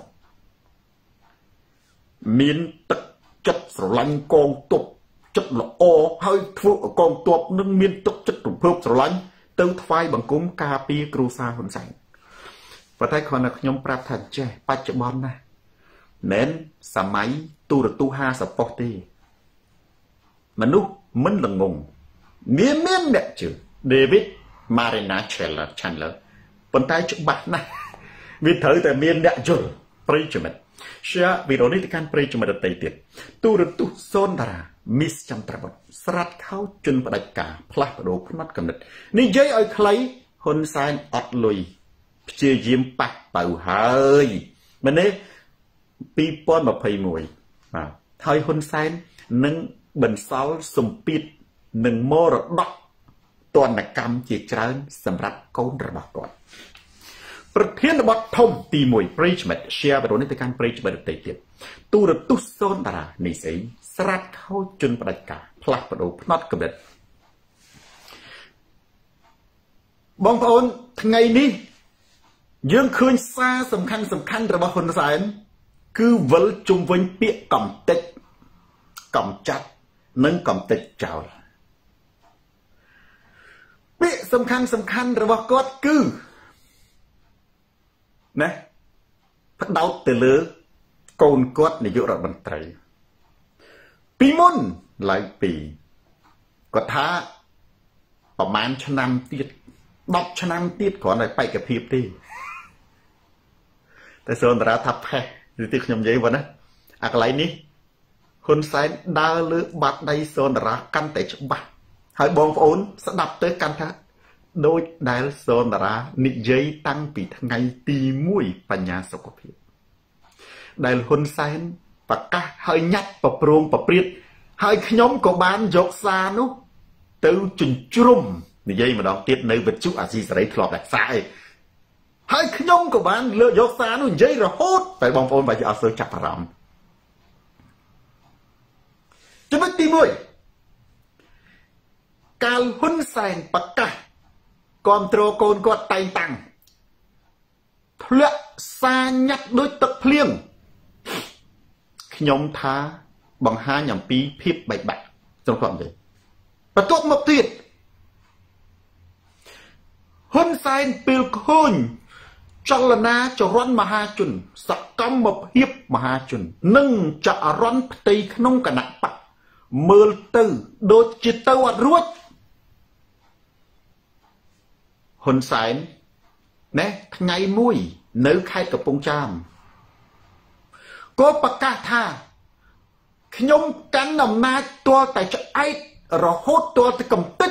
មានទឹកចិត្តស្រឡាញ់កងទ័ពចិត្តល្អហើយធ្វើកងទ័ពនឹងមានទឹកចិត្តរំភើបស្រឡាញ់ទៅថ្វាយបង្គំការពារគ្រួសារហ៊ុនសែនប៉ុន្តែគ្រាន់តែខ្ញុំប្រាប់ថាចេះបច្ចុប្បន្នណាមិនសម័យទូរទស្សន៍50ប៉ុស្តិ៍ទេមនុស្សមិនល្ងងមានអ្នកជឿ David Marina Chandler ប៉ុន្តែច្បាស់ណាស់វាត្រូវតែមានអ្នកយល់ប្រិយមិត្តshare វីដេអូនេះទៅកាន់ប្រិយមិត្តដទៃទៀតទូរទស្សន៍សូនតារា Miss ចន្ទ្របុត្រស្រាត់ខោជន់ផ្ដាច់ការផ្លាស់ប្ដូរផ្នត់កំណត់និយាយឲ្យខ្លីហ៊ុនសែនអត់លុយព្យាយាមប៉ះបើហើយមែនទេ2021បាទហើយហ៊ុនសែននឹងបន្សល់សម្ពាធនឹងមរតកទណ្ឌកម្មជាច្រើនសម្រាប់កូនរបស់គាត់ប្រធានបទធំទី1ប្រិយមិត្ត share វីដេអូនេះទៅកាន់ប្រិយមិត្តដទៃទៀតទូរទស្សន៍សូនតារានេះស្អីស្រាត់ខូចជន់ផ្ដាច់ការផ្លាស់ប្ដូរផ្នត់កំណត់បងប្អូនថ្ងៃនេះយើងឃើញសារសំខាន់របស់ហ៊ុនសែនគឺវិលជុំវិញពាក្យកំទេចកំចាត់និងកំទេចចោលពាក្យសំខាន់របស់គាត់គឺណាផ្ដោតទៅលើកូនគាត់នាយករដ្ឋមន្ត្រីពីមុនឡើងពីគាត់ថាប្រហែលឆ្នាំទៀត10 ឆ្នាំទៀតគ្រាន់តែបេក្ខភាពទេតែសូនតារាថាផេះឬទីខ្ញុំនិយាយប៉ុណ្ណាអាកន្លែងនេះហ៊ុនសែនដើរលើបាត់ដៃសូនតារាកាន់តែច្បាស់ហើយបងប្អូនស្ដាប់ទៅកាន់ថាដូចដែលសូនតារានិយាយតាំងពីថ្ងៃទី1បញ្ញាសុខភាពដែលហ៊ុនសែនប្រកាសហើយញ៉ាត់ប្រព្រឹត្តប្រព្រាតហើយខ្ញុំក៏បានយកសារនោះទៅជញ្ជ្រុំនិយាយម្ដងទៀតនៅវិទ្យុអាស៊ីសេរីធ្លាប់តែសារឯងហើយខ្ញុំក៏បានលើកយកសារនោះនិយាយរហូតតែបងប្អូនបើជាអត់សូវចាប់អារម្មណ៍ចំណុចទី1កាលហ៊ុនសែនប្រកាសគាំទ្រកូនគាត់តែងតាំងធ្លាក់សារញ៉ាត់ដូចទឹកភ្លៀងខ្ញុំថាបង្ហាញអំពីភាពបែកបាក់trongគាត់ទេបន្ទាប់មកទៀតហ៊ុនសែនពេលឃើញចលនាចរន្តមហាជនសកម្មភាពមហាជននិងចរន្តផ្ទៃក្នុងគណៈបកមើលទៅដូចជាទៅអត់រួចហ៊ុនសែនណាថ្ងៃមួយនៅខេត្តកំពង់ចាមក៏ប្រកាសថាខ្ញុំកាន់អំណាចទាល់តែឆ្អែតរហូតទាល់តែកំទេច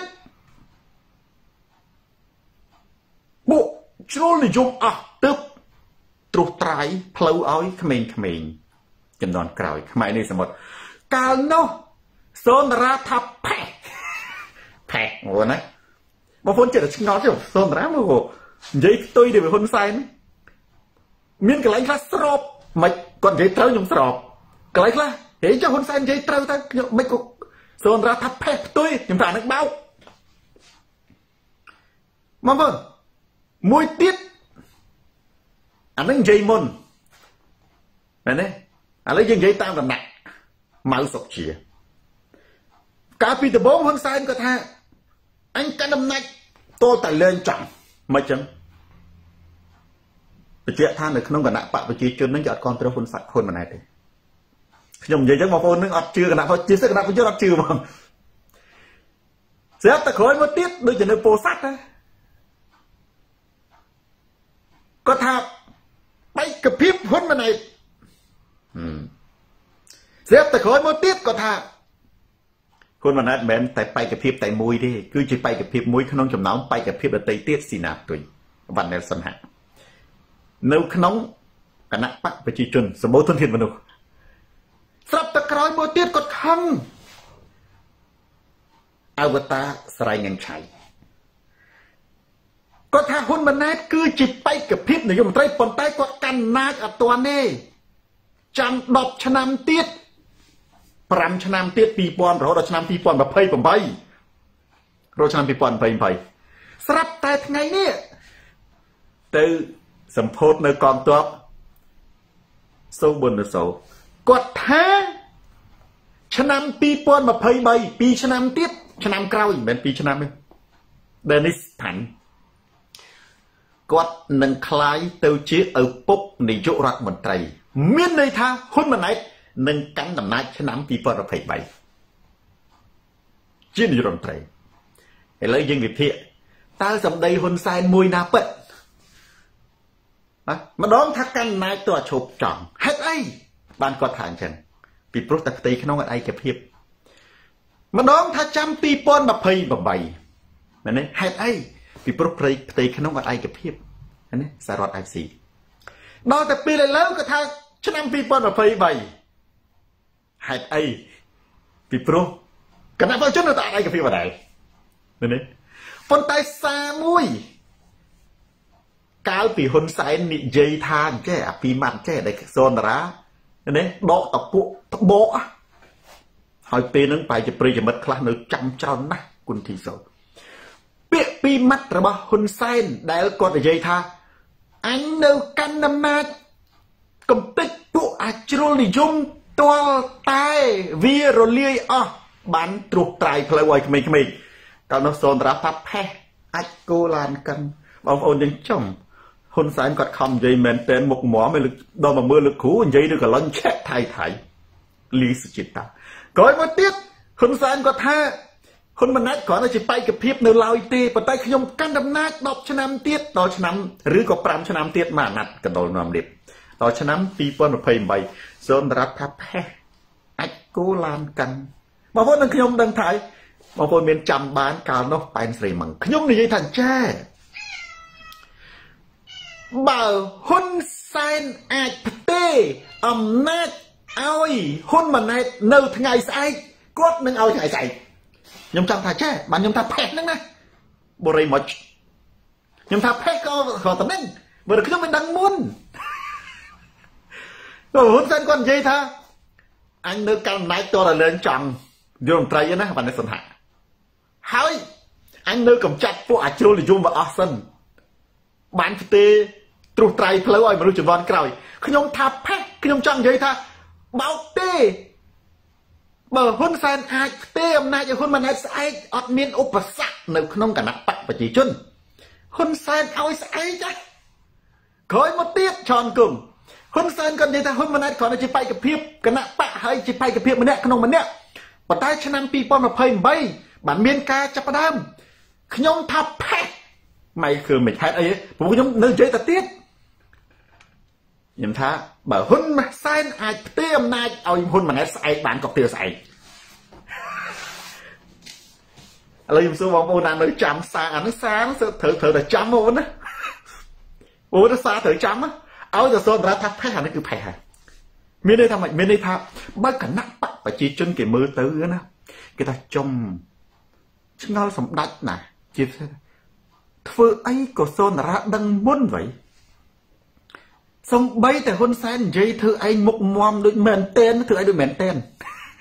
បុកជ្រុលនិយមអស់ទើបត្រុសត្រាយផ្លូវឲ្យក្មេងៗចំនួនក្រោយខ្មែរនេះសមុទ្រកាលនោះសូនតារាថាផេះងណាបងប្អូនចិត្តឆ្ងល់ទេសូនតារាមកនិយាយផ្ទុយទៅហ៊ុនសែនមានកន្លែងខ្លះស្របមិនគាត់និយាយត្រូវខ្ញុំស្របកន្លែងខ្លះហេចុះហ៊ុនសែននិយាយត្រូវទៅខ្ញុំមិនក៏សូនតារាថាផេះផ្ទុយខ្ញុំថានឹងបោក mà vâng môi tiết anh ấy dây môn này lấy dân dây tam là nặng máu sọc chìa cả vì từ bố hơn sai anh có tha anh cả năm nay tôi tài lên chẳng mấy chấm chuyện than được không còn nặng bạc với chi chân nó giọt con tôi hôn sạch hôn mà này thì nhầm vậy chứ mà hôn nó ọt chưa cái nào chia sẻ cái nào cũng chưa ọt chưa mà sẽ ta khối một tiết đôi chân nó bồ sát đấy có tha bay cặp hiếp hôn mà này sẽ ta khối một tiết có tha hôn mà này mẹ tại bay cặp hiếp tại mùi đi cứ chỉ bay cặp hiếp mùi không chồng nóng bay cặp hiếp là tây tiết xì nạp tùy văn này sân hạ nếu nóng cả nặng bắt với chị chuẩn sớm bố thân thiện vào đâu sắp ta nói một tiết còn không avatar sài ngang chạy có thà hôn mà nát cứ chỉ bay cặp hiếp này dùng tay bàn tay có căn nát ở toàn này chẳng đọc cho năm tiết pram cho năm tiết pi pon rồi cho năm pi pon mà phây bằng bay rồi cho năm pi pon phây sắp tay ngày nè từ sầm phốt nơi con tuộc sâu buồn được sâu quạt thá cho năm pi pon mà phây bay pi cho năm tiết cho năm cao bên pi cho năm ấy Dennis Thành quạt nâng khai tiêu chí ở bốc này chỗ rạc một trời miên nơi tha hôn mà này nâng cắn nằm nát cho năm pi pon mà phây bay chứ đi rộng trời lấy dân việc thiện ta dòng đây hôn sai mùi na bận mà đón thắc căn này tôi chụp chọn hết ai ban có thản chân vì pro tập tây không ai kẹp hiệp mà đón thắc trăm pi pon mà phây mà bày mà này hết ai vì pro tây không ai kẹp hiệp này sa rọt ai xì đón tập pi lại lớn cái thang cho năm pi pon mà phây bày hết ai vì pro cái nào phải chút nữa tại ai kẹp hiệp vào đây này con tay xa mũi cao vì hôn sai nị dây than chứ à vì mặt chứ để xôn ra nên độ tập bộ hỏi tên nó phải chụp cho mất class nó chăm tròn nè quân thì sao biết pi mắt rồi bao hôn sai để con để dây tha anh đâu căn năm na cầm tích bộ acholi dung to tai vi rồi lia bán trục tài phải quay mình cao nó xôn ra phát phe ách cô lan cân bảo ôn đến chồng hôn sáng còn không dây mền tên một mỏ mới lực đo mà mưa lực cũ dây được cả lon chết thay thay lý sự chết ta coi một tiết hôn sáng còn tha hôn mà nát có nó chỉ bay cái phép nơi lao tê và tay không căn đâm nát đọc cho năm tiết đo cho năm rưỡi có pram cho năm tiết mà nát cả đồ nằm đẹp đo cho năm people một phê mày xôn ra phát phe ách cô lan cân mà vốn đang không đang thay mà vốn miền chăm bán cao nó phải sấy măng nhung này thành cha bảo hôn sai ai tê nát ơi hôn mà này nâu ngày sai cốt nâng ao ngày sai nhung chăm thà cha bạn nhung thà phẹt nâng này bồ rây mочь nhung thà phẹt có tận nâng vừa được chúng mình đang muốn rồi hôn sai con dây tha anh nữ căn nãy tôi là lên chồng dùng trai với nó bạn ấy sẵn hạ hỏi anh nữ cầm chặt phụ chô là dùng vào sân bạn tê trục trai phơi ơi mà lúc chụp von còi khi nhung thà phép khi nhung chọn vậy tha bảo tê bờ hôn san ai tê hôm nay hôn mà này sai ọt miên ốp và sặc nếu không cả nắp bạc và chỉ chân hôn san ao sai chắc khói một tiết tròn cùng hôn san còn vậy tha hôn mà này còn là chỉ bay cái phiếp cái nắp bạc hay chỉ bay cái phiếp mà nè không mà nè và tay cho năm pi pon mà phơi bay bản miên ca chắp đam khi nhung thà phép mày khờ mày hát ấy bố nhóm nơi chơi ta tiết nhìn tha bảo hôn mà sai ai tiêm nay ao hôn mà nói sai bạn cọc tiêu sai lấy dùng số bóng ô đang nói chấm xa nó sáng thử là chấm ô á ô nó xa thử chấm á áo giờ xôn ra thắt phép nó cứ phè miền đây thằng miền đây thà bao cả nặng bạc và chỉ chân cái mưa tới nữa cái ta trông chứ nó sống đắt nè chỉ thưa ấy có xôn ra đang muốn vậy xong bay tại hôn sen dây thưa anh một mòm đôi mền tên thưa anh đôi mền tên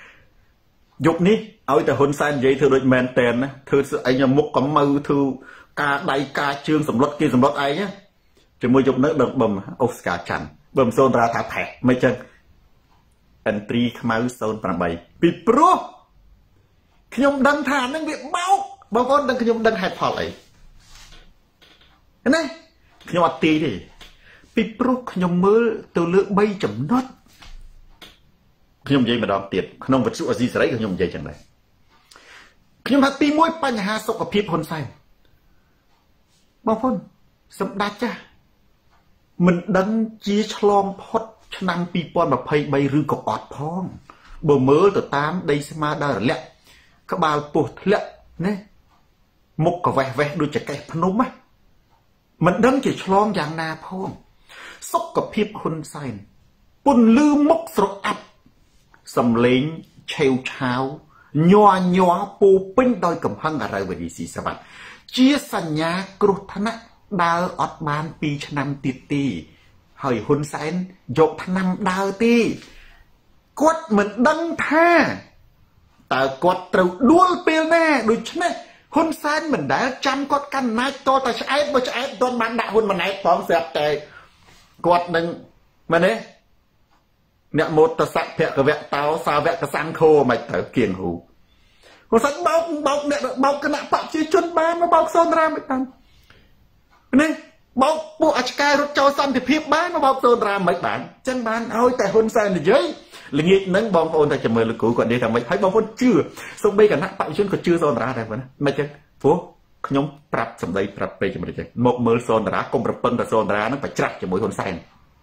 dục ní ôi tại hôn sen dây thưa đôi mền tên thưa sự anh là một có màu thưa ការដៃការជើងសម្លុតគេសម្លុតឯងជាមួយយកនៅដឹងបំអូស្ការច័ន្ទបំសូនរាថាផែមិនចឹងអិនត្រីខ្មៅ08ពីព្រោះខ្ញុំដឹងថានឹងវាបោកបងប្អូនដឹងខ្ញុំដឹងហេតុផលអីណាខ្ញុំអត់ទីទេពីព្រោះខ្ញុំមើលទៅលើ3ចំណុចខ្ញុំនិយាយម្ដងទៀតក្នុងវិទ្យុអាស៊ីសេរីខ្ញុំនិយាយចឹងដែរខ្ញុំថាទី1បញ្ហាសុខភាពហ៊ុនសែនបងប្អូនសម្ដេចចាស់មិនដឹងជាឆ្លងផុតឆ្នាំ2023ឬក៏អត់ផងបើមើលទៅតាមដីស្មាដែលរលាក់ក្បាលពោះធ្លាក់ណាមុខកវេះវេះដូចចកេះភ្នំណាមិនដឹងជាឆ្លងយ៉ាងណាផងសុខភាពហ៊ុនសែនពន្លឺមុខស្រអាប់សំឡេងឆេវឆាវញ័រញ័រពោពេញដោយកំហឹងអរិវឌ្ឍស៊ីសវ័តជាសញ្ញាគ្រោះថ្នាក់ដើរអត់បាន2ឆ្នាំទៀតទេហើយហ៊ុនសែនយកឆ្នាំដើរទេគាត់មិនដឹងថាតើគាត់ត្រូវដួលពេលណាដូច្នេះហ៊ុនសែនមិនដែលចាំគាត់កាន់អំណាចតតែឆ្អែតបើឆ្អែតមិនទាន់បានដាក់ហ៊ុនម៉ាណែតផងស្រាប់តែគាត់នឹងមែនទេអ្នកមោតស័កភគវៈតោសាវកសង្ឃោមិនត្រូវគៀងហ៊ូហ៊ុនសែនបោកអ្នកបោកគណៈបព្វជិជនបានមកបោកសូនរាមមិនបាននេះបោកពួកអឆ្កែរត់ចូលសន្តិភាពបានមកបោកសូនរាមមិនបានចឹងបានឲ្យតែហ៊ុនសែននិយាយល្ងាចហ្នឹងបងប្អូនតែចាំមើលលោកគ្រូគាត់និយាយថាម៉េចហើយបងប្អូនជឿសូម្បីគណៈបព្វជិជនក៏ជឿសូនរាដែរប៉ុណ្ណាមិនចឹងព្រោះខ្ញុំប្រាប់សម្ដីប្រាប់ពេកជំរិតចឹងមកមើលសូនរាកុំប្រពឹងតែសូនរាហ្នឹងប្រច្រាស់ជាមួយហ៊ុនសែន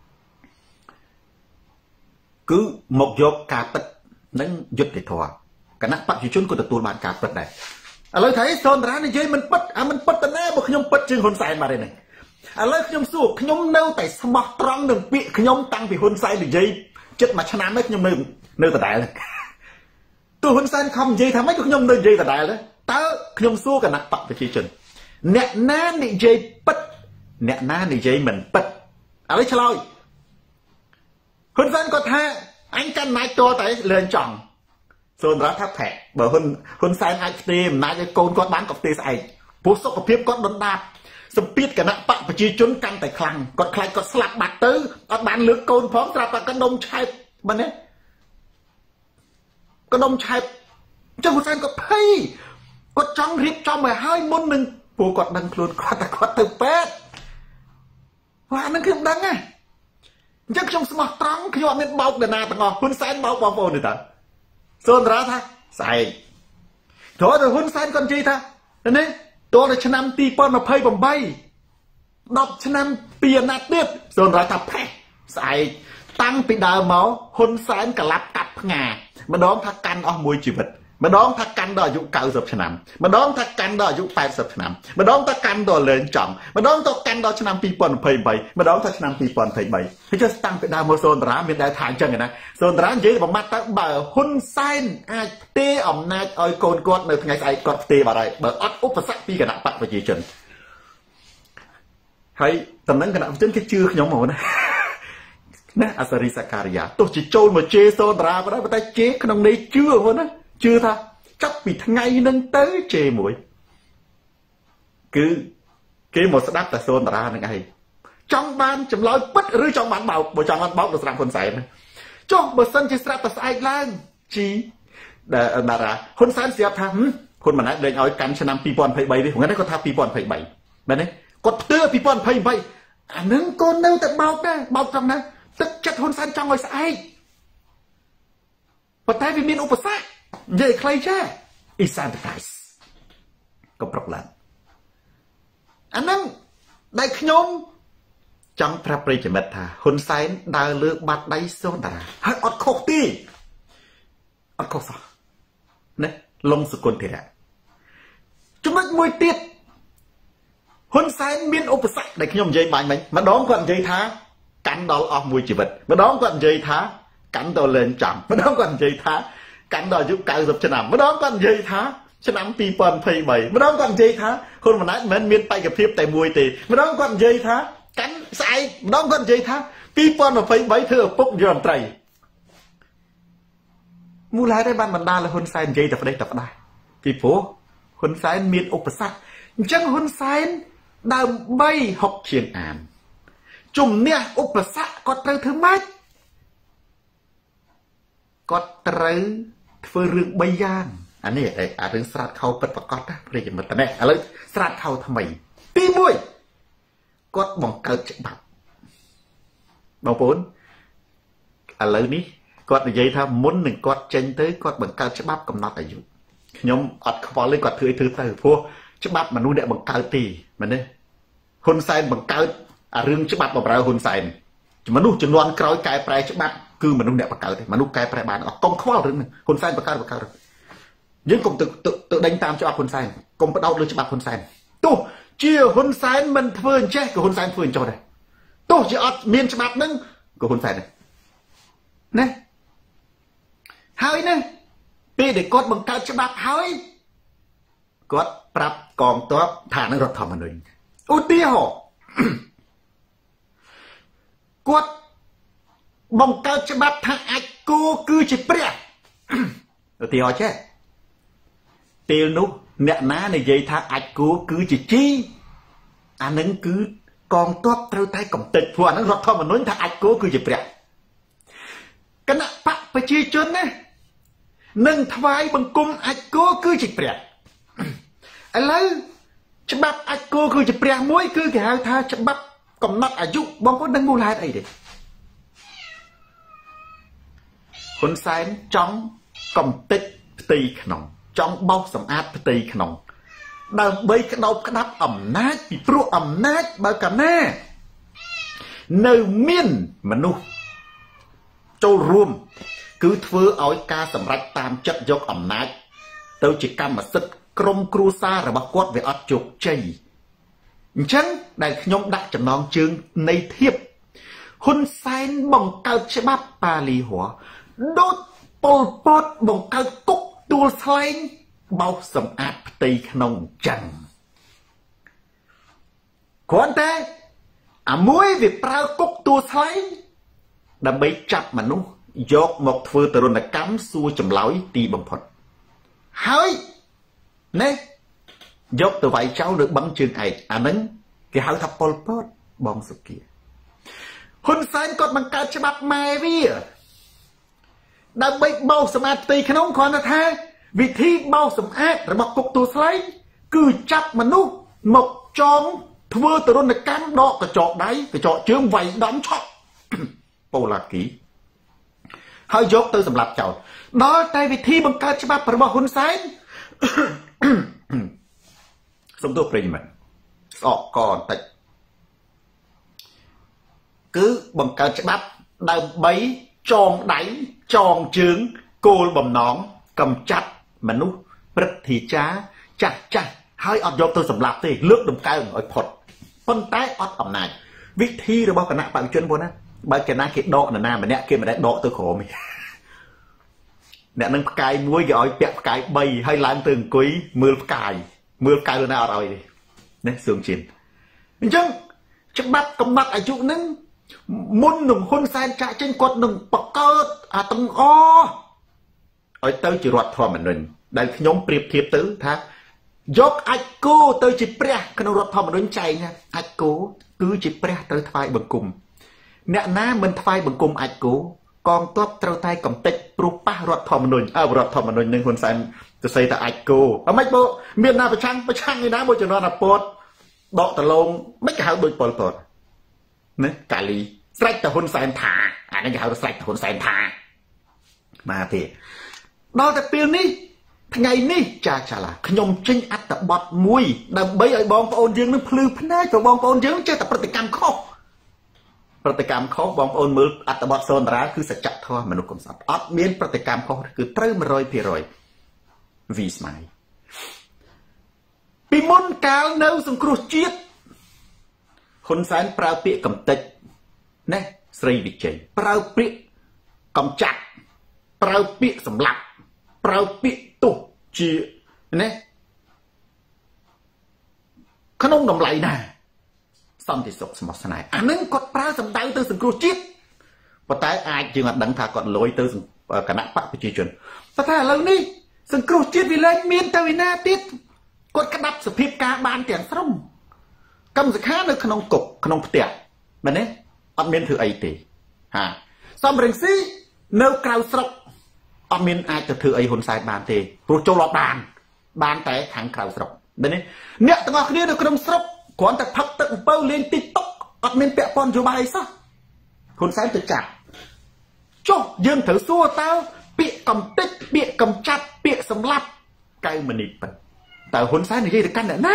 គឺមកយកការពិតនិងយុត្តិធម៌គណៈបព្វជិជនក៏ទទួលបានការពិតដែរឥឡូវថាសូនរានិយាយមិនពិតមិនពិតទៅណាបើខ្ញុំពិតជាងហ៊ុនសែនមកទេហ្នឹងឥឡូវខ្ញុំសួរខ្ញុំនៅតែស្មោះត្រង់នឹងពាក្យខ្ញុំតាំងពីហ៊ុនសែននិយាយជិត1ឆ្នាំហើយខ្ញុំនៅដដែលទោះហ៊ុនសែនខំនិយាយថាម៉េចក៏ខ្ញុំនៅនិយាយដដែលដែរតើខ្ញុំសួរគណៈបព្វជិជនអ្នកណានិយាយពិតអ្នកណានិយាយមិនពិតឥឡូវឆ្លើយហ៊ុនសែនគាត់ថាអញកាន់អំណាចតតែលែងចង់សូនរដ្ឋថាផែបើហ៊ុនសែនអាចផ្ទេរអំណាចឲ្យកូនគាត់បានក៏ផ្ទេរស្អែកព្រោះសុខភាពគាត់ដុនដាបសម្ពាធគណៈបកប្រជាជនកាន់តែខ្លាំងគាត់ខ្លាចគាត់ស្លាប់បាត់ទៅអត់បានលើកកូនផងស្រាប់តែកណ្ដុំឆែបមែនទេកណ្ដុំឆែបចុះហ៊ុនសែនគាត់ភ័យគាត់ចង់រៀបចំឲ្យហើយមុននឹងព្រោះគាត់ដឹងខ្លួនគាត់តែគាត់ទៅពេទ្យអាហ្នឹងខ្ញុំដឹងណាអញ្ចឹងខ្ញុំស្មោះត្រង់ខ្ញុំអត់មានបោកនរណាទាំងអស់ហ៊ុនសែនបោកបងប្អូនទេតាសូនរាថាស្អែកព្រោះតែហ៊ុនសែនគាត់និយាយថានេះតទៅឆ្នាំ2028 10ឆ្នាំពីអាណត្តិទៀតសូនរាថាផេះស្អែកតាំងពីដើមមកហ៊ុនសែនកលាប់កាប់ផ្ងាម្ដងថាកាន់អស់មួយជីវិតម្ដងថាកាន់ដល់អាយុ90ឆ្នាំម្ដងថាកាន់ដល់អាយុ80ឆ្នាំម្ដងថាកាន់ដល់លែងចង់ម្ដងទៅកាន់ដល់ឆ្នាំ2023ម្ដងថាឆ្នាំ2023ហើយចុះតាំងពីដើមមកសូនតារាមានដែរថាអញ្ចឹងណាសូនតារានិយាយបំបត្តិទៅបើហ៊ុនសែនអាចផ្ទេរអំណាចឲ្យកូនគាត់នៅថ្ងៃស្អែកគាត់ផ្ទេរបាត់ហើយបើអត់ឧបសគ្គពីគណៈបកប្រជាជនហើយតំណែងគណៈប្រជាជនគេជឿខ្ញុំហ្មងណាអសរិសការីយ៉ាទោះជាចូលមកជេរសូនតារាក៏ដោយតែជេរក្នុងន័យជឿហ្មងណាជឿថាចាប់ពីថ្ងៃហ្នឹងទៅជេរមួយគឺគេមកស្ដាប់តែសូនតារានឹងឯងចង់បានចម្លើយពិតឬចង់បានបោកបើចង់បានបោកទៅស្រាប់ហ៊ុនសែនចុះបើសិនជាស្រាប់តែស្អែកឡើងជីតារាហ៊ុនសែនស្រាប់ថាហ៊ុនម៉ាណែតលេងឲ្យកាន់ឆ្នាំ2023ទេថ្ងៃនេះគាត់ថា2023មែនទេគាត់ផ្ទើ2023អានឹងកូននៅតែបោកដែរបោកត្រង់ណាទឹកចិត្តហ៊ុនសែនចង់ឲ្យស្អែកប៉ុន្តែវាមានឧបសគ្គនិយាយខ្លីចាអ៊ីសានតកៃក៏ប្រុកឡើងអាហ្នឹងដែលខ្ញុំចង់ប្រាប់ប្រិយមិត្តថាហ៊ុនសែនដើរលើបាត់ដៃសូនតារាហើយអត់ខុសទេអត់ខុសសោះណាលងសុគន្ធិរៈចំណុចមួយទៀតហ៊ុនសែនមានឧបសគ្គដែលខ្ញុំនិយាយបាញ់មិញម្ដងគាត់និយាយថាកាន់ដល់អស់មួយជីវិតម្ដងគាត់និយាយថាកាន់ដល់លែងចាំម្ដងគាត់និយាយថាកាន់ដល់អាយុ90ឆ្នាំម្ដងគាត់និយាយថាឆ្នាំ2023ម្ដងគាត់និយាយថាហ៊ុនម៉ាណែតមិនមានបេក្ខភាពតែមួយទេម្ដងគាត់និយាយថាកាន់ស្អែកម្ដងគាត់និយាយថា2023ធ្វើឪពុកយមត្រីមូលហេតុឯបានបណ្ដាលឲ្យហ៊ុនសែននិយាយតែផ្ដេសតែផ្ដាស់ពីព្រោះហ៊ុនសែនមានឧបសគ្គចឹងហ៊ុនសែនដើម្បីហុកឈៀងអានជំនះឧបសគ្គគាត់ត្រូវធ្វើម៉េចគាត់ត្រូវធ្វើរឿង3យ៉ាងអានេះអារឿងស្រាតខោពិតប្រកបណាប្រិយមិត្តនេះឥឡូវស្រាតខោថ្មីទី1គាត់បង្កើតច្បាប់បងប្អូនឥឡូវនេះគាត់និយាយថាមុននឹងគាត់ចេញទៅគាត់បង្កើតច្បាប់កំណត់អាយុខ្ញុំអត់ខ្វល់ទេគាត់ធ្វើទៅព្រោះច្បាប់មនុស្សអ្នកបង្កើតទេមែនទេហ៊ុនសែនបង្កើតអារឿងច្បាប់បម្រើហ៊ុនសែនមនុស្សជំនាន់ក្រោយកែប្រែច្បាប់គឺមនុស្សអ្នកបង្កើតទេមនុស្សកែប្រែបានអត់កុំខ្វល់រឿងហ្នឹងហ៊ុនសែនបង្កើតយើងកុំទៅដេញតាមច្បាប់ហ៊ុនសែនកុំបដោតលើច្បាប់ហ៊ុនសែនទោះជាហ៊ុនសែនមិនធ្វើអញ្ចេះក៏ហ៊ុនសែនធ្វើអញ្ចោះដែរទោះជាអត់មានច្បាប់ហ្នឹងក៏ហ៊ុនសែនដែរណាហើយណាពេលដែលគាត់បង្កើតច្បាប់ហើយគាត់ប្រាប់កងទ័ពថានឹងរដ្ឋធម្មនុញ្ញឧទាហរណ៍គាត់បង្កើតច្បាប់ថាអាចគោគឺជាព្រះឧទាហរណ៍ចេះពេលនោះអ្នកណានិយាយថាអាចគោគឺជាជីអានឹងគឺកងទ័ពត្រូវតែកំទេចព្រោះអានឹងរដ្ឋធម្មនុញ្ញថាអាចគោគឺជាព្រះគណៈបកប្រជាជនណានឹងថ្វាយបង្គំអាចគោគឺជាព្រះឥឡូវច្បាប់អាចគោគឺជាព្រះមួយគឺគេហៅថាច្បាប់កំណត់អាយុបងប្អូនដឹងមូលហេតុអីទេហ៊ុនសែនចង់កំទេចផ្ទៃក្នុងចង់បោសសម្អាតផ្ទៃក្នុងដើម្បីក្តោបក្តាប់អំណាចពីព្រោះអំណាចបើកាលណានៅមានមនុស្សចូលរួមគឺធ្វើឲ្យការសម្រេចតាមចិត្តយកអំណាចទៅជាកម្មសិទ្ធិក្រុមគ្រួសាររបស់គាត់វាអត់ជោគជ័យអញ្ចឹងដែលខ្ញុំដាក់ចំណងជើងនៃធៀបហ៊ុនសែនបង្កើតច្បាប់ប៉ាលីហ័រដូចប៉ុលពតបង្កើតគុកទួលស្លែងបោសសម្អាតផ្ទៃក្នុងចឹងគ្រាន់តែអាមួយវាប្រើគុកទួលស្លែងដើម្បីចាប់មនុស្សយកមកធ្វើទរណកម្មសួរចម្លើយទីបំផុតហើយណែយកទៅវាយចោលឬបឹងជើងឯកអាហ្នឹងគេហៅថាប៉ុលពតបងសុគាហ៊ុនសែនគាត់បង្កើតច្បាប់ម៉ែវាដើម្បីបោសសម្អាតផ្ទៃក្នុងគ្រាន់តែថាវិធីបោសសម្អាតរបស់គុកទួលស្លែងគឺចាប់មនុស្សមកចងធ្វើទរណកម្មដកកញ្ចក់ដៃកញ្ចក់ជើងវាយដំឆក់ប៉ូឡាគីហើយយកទៅសម្លាប់ចោលដល់តែវិធីបង្កើតច្បាប់របស់ហ៊ុនសែនសំទោសប្រិយមិត្តស្អកកបន្តិចគឺបង្កើតច្បាប់ដើម្បីចងដៃចងជើងគោលបំណងកំចាត់មនុស្សព្រឹទ្ធាចារ្យចាស់ហើយអត់យកទៅសម្លាប់ទេលើកដំកើងឲ្យផុតប៉ុន្តែអត់អំណាចវិធីរបស់គណៈបព្វជិជនបងណាបើកាលណាគេដកនរណាម្នាក់គេមិនដែលដកទៅក្រោមទេអ្នកនឹងផ្កាយមួយគេឲ្យពាក់ផ្កាយ3ហើយឡើងទៅអង្គុយមើលផ្កាយលើណាអត់ឲ្យទេណាសឿងជិនអញ្ចឹងច្បាប់កំណត់អាយុនឹងមុននឹងហ៊ុនសែនចាក់ចេញគាត់នឹងបង្កើតអាទាំងអឲ្យទៅជារដ្ឋធម្មនុញ្ញដែលខ្ញុំប្រៀបធៀបទៅថាយកអាចគោទៅជាព្រះក្នុងរដ្ឋធម្មនុញ្ញចែងណាអាចគោគឺជាព្រះត្រូវថ្វាយបង្គំអ្នកណាមិនថ្វាយបង្គំអាចគោកងទ័ពត្រូវតែកំទេចព្រោះប៉ះរដ្ឋធម្មនុញ្ញរដ្ឋធម្មនុញ្ញនឹងហ៊ុនសែនទៅស្អីថាអាចគោអមិនបើមានណាប្រឆាំងឯណាមួយចំណន់អាពតដកតឡងមិនគេហៅដូចប៉ុលពតណាកាលីស្រេចតែហ៊ុនសែនថាអានេះគេហៅស្រេចតែហ៊ុនសែនថាមកទេដល់តែពេលនេះថ្ងៃនេះចាឡាខ្ញុំចេញអត្ថបទមួយដើម្បីឲ្យបងប្អូនយើងនឹងភ្លឺភ្នែកព្រោះបងប្អូនយើងចេះតែប្រតិកម្មខុសបងប្អូនមើលអត្ថបទសូនតារាគឺសច្ចធម៌មនុស្សកំសត់អត់មានប្រតិកម្មខុសគឺត្រូវ 100% វីស្មៃពីមុនកាលនៅសង្គ្រោះជាតិហ៊ុនសែនប្រើពាក្យកំទេចណាស្រីវិជ័យប្រើពាក្យកំចាត់ប្រើពាក្យសម្លាប់ប្រើពាក្យទោសជាណាក្នុងតម្លៃណាសន្តិសុខស្មោះស្នេហ៍អានឹងគាត់ប្រើសម្ដៅទៅសង្គ្រោះជាតិប៉ុន្តែអាចយើងអត់ដឹងថាគាត់លួយទៅគណៈបកប្រជាជនប៉ុន្តែឥឡូវនេះសង្គ្រោះជាតិវាលែងមានទៅឯណាទៀតគាត់ក្តាប់សភាពការបានទាំងស្រុងកម្មសខានៅក្នុងគុកក្នុងផ្ទះមែនទេអត់មានធ្វើអីទេហាសំរងស៊ីនៅក្រៅស្រុកអត់មានអាចទៅធ្វើអីហ៊ុនសែនបានទេព្រោះចូលអត់បានតែខាងក្រៅស្រុកមែនទេអ្នកទាំងអស់គ្នានៅក្នុងស្រុកគ្រាន់តែផឹកទឹកអំពៅលេងទីតុកអត់មានពាក់ព័ន្ធនយោបាយអីសោះហ៊ុនសែនទៅចាប់ចុះយើងត្រូវសួរតើពាក្យកំទេចពាក្យកំចាត់ពាក្យសម្លាប់កៅមនីពិតតើហ៊ុនសែននិយាយទៅកាន់អ្នកណា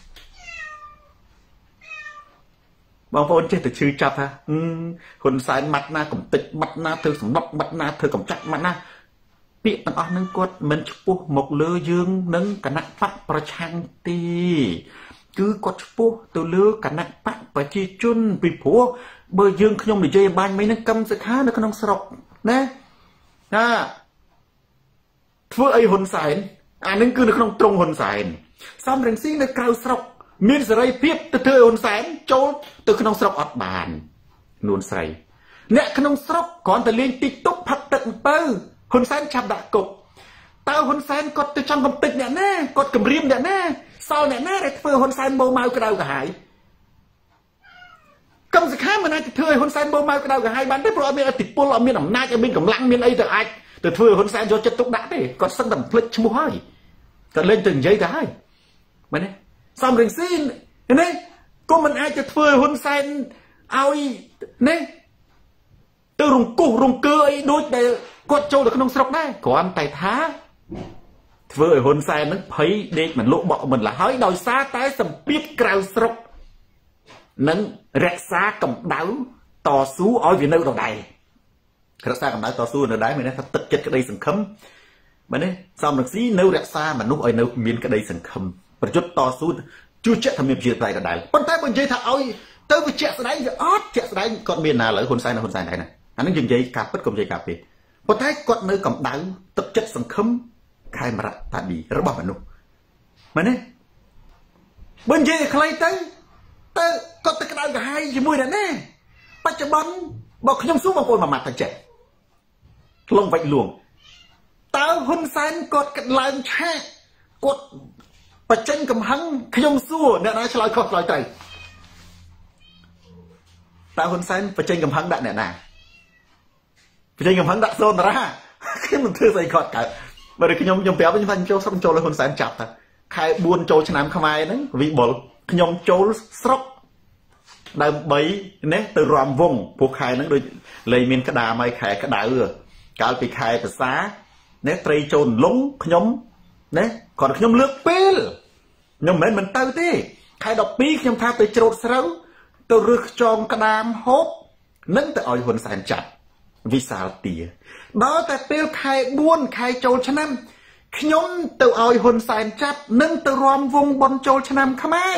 បងប្អូនចេះតែឈឺចាប់ថាហ៊ុនសែនម៉ាត់ណាកំទេចម៉ាត់ណាធ្វើសម្លាប់ម៉ាត់ណាធ្វើកំចាត់ម៉ាត់ណាពាក្យទាំងអស់ហ្នឹងគាត់មិនឈ្មោះមកលើយើងនឹងគណៈបកប្រឆាំងទេគឺគាត់ឈ្មោះទៅលើគណៈបកប្រជាជនពីព្រោះបើយើងខ្ញុំនិយាយបាញ់មិញហ្នឹងកម្មសខានៅក្នុងស្រុកណាធ្វើអីហ៊ុនសែនអានឹងគឺនៅក្នុងទ្រង់ហ៊ុនសែនសំរងស៊ីនៅក្រៅស្រុកមានសេរីភាពទៅធ្វើហ៊ុនសែនចូលទៅក្នុងស្រុកអត់បាននួនស្រីអ្នកក្នុងស្រុកគ្រាន់តែលេងទីតុកផឹកទឹកអំពៅហ៊ុនសែនចាប់ដាក់គុកតើហ៊ុនសែនគាត់ទៅចង់កំទេចអ្នកណាគាត់គម្រាមអ្នកណាសល់អ្នកណាដែលធ្វើហ៊ុនសែនបោម៉ៅក្តៅក្រហាយកម្មសខាមិនអាចទៅធ្វើឲ្យហ៊ុនសែនបោម៉ៅក្តៅក្រហាយបានទេព្រោះអត់មានអធិបុលអត់មានអំណាចអត់មានកម្លាំងមានអីទៅអាចទៅធ្វើហ៊ុនសែនយកចិត្តទុកដាក់ទេគាត់សឹងតែភ្លេចឈ្មោះហើយគាត់លេងទៅនិយាយទៅហើយមែនទេសំរងស៊ីនេះក៏មិនអាចទៅធ្វើហ៊ុនសែនឲ្យនេះទៅរង្គោះរង្គើអីដូចដែលគាត់ចូលទៅក្នុងស្រុកដែរគ្រាន់តែថាធ្វើឲ្យហ៊ុនសែននឹងភ័យដេកមិនលក់បក់មិនឡាហើយដោយសារតែសម្ពាធក្រៅស្រុកនឹងរក្សាកម្ដៅតស៊ូឲ្យវានៅដដែលរក្សាកម្ដៅតស៊ូនៅដែរមានន័យថាទឹកចិត្តក្តីសង្ឃឹមមែនទេសំរងស៊ីនៅរក្សាមនុស្សឲ្យនៅមានក្តីសង្ឃឹមប្រយុទ្ធតស៊ូជឿជាក់ថាមានប្រជាធិបតេយ្យដដែលប៉ុន្តែបើនិយាយថាឲ្យទៅវាជាក់ស្ដែងវាអត់ជាក់ស្ដែងគាត់មានណាឥឡូវហ៊ុនសែនដែរណាអានឹងយើងនិយាយការពិតកុំនិយាយការពេកប៉ុន្តែគាត់នៅកម្ដៅទឹកចិត្តសង្ឃឹមខេមរៈតាឌីរបស់មនុស្សមែនទេបើនិយាយឲ្យខ្លីទៅគាត់ទៅក្តៅក្រហាយជាមួយអ្នកណាបច្ចុប្បន្នបើខ្ញុំសួរបងប្អូនមួយម៉ាត់ទៅចេះខ្លងវិច្ចលួងតើហ៊ុនសែនគាត់ឡើងឆាកគាត់បញ្ចេញកំហឹងខ្ញុំសួរអ្នកណាឆ្លើយខុសឆ្លើយត្រូវតើហ៊ុនសែនបញ្ចេញកំហឹងដាក់អ្នកណាបញ្ចេញកំហឹងដាក់សូនតារាខ្ញុំមិនធ្វើស្អីគាត់កើតបើខ្ញុំប្រាប់ខ្ញុំថាចូលស្រុកចូលឲ្យហ៊ុនសែនចាប់តាខែ4ចូលឆ្នាំខ្មែរហ្នឹងវិបុលខ្ញុំចូលស្រុកដើម្បីនេះទៅរំវងពួកខែហ្នឹងដូចលេងមានក្តាមហើយខែក្តៅកាលពីខែភាសានេះត្រីចូលលងខ្ញុំណាគាត់ខ្ញុំលើកពេលខ្ញុំមិនទៅទេខែ12ខ្ញុំថាទៅច្រូតស្រូវទៅរឹសខ្យងក្តាមហូបនឹងទៅឲ្យហ៊ុនសែនចាប់វិសាលទាដល់តែពេលខែ4ខែចូលឆ្នាំខ្ញុំទៅឲ្យហ៊ុនសែនចាប់នឹងទៅរំវងបនចូលឆ្នាំខ្មែរ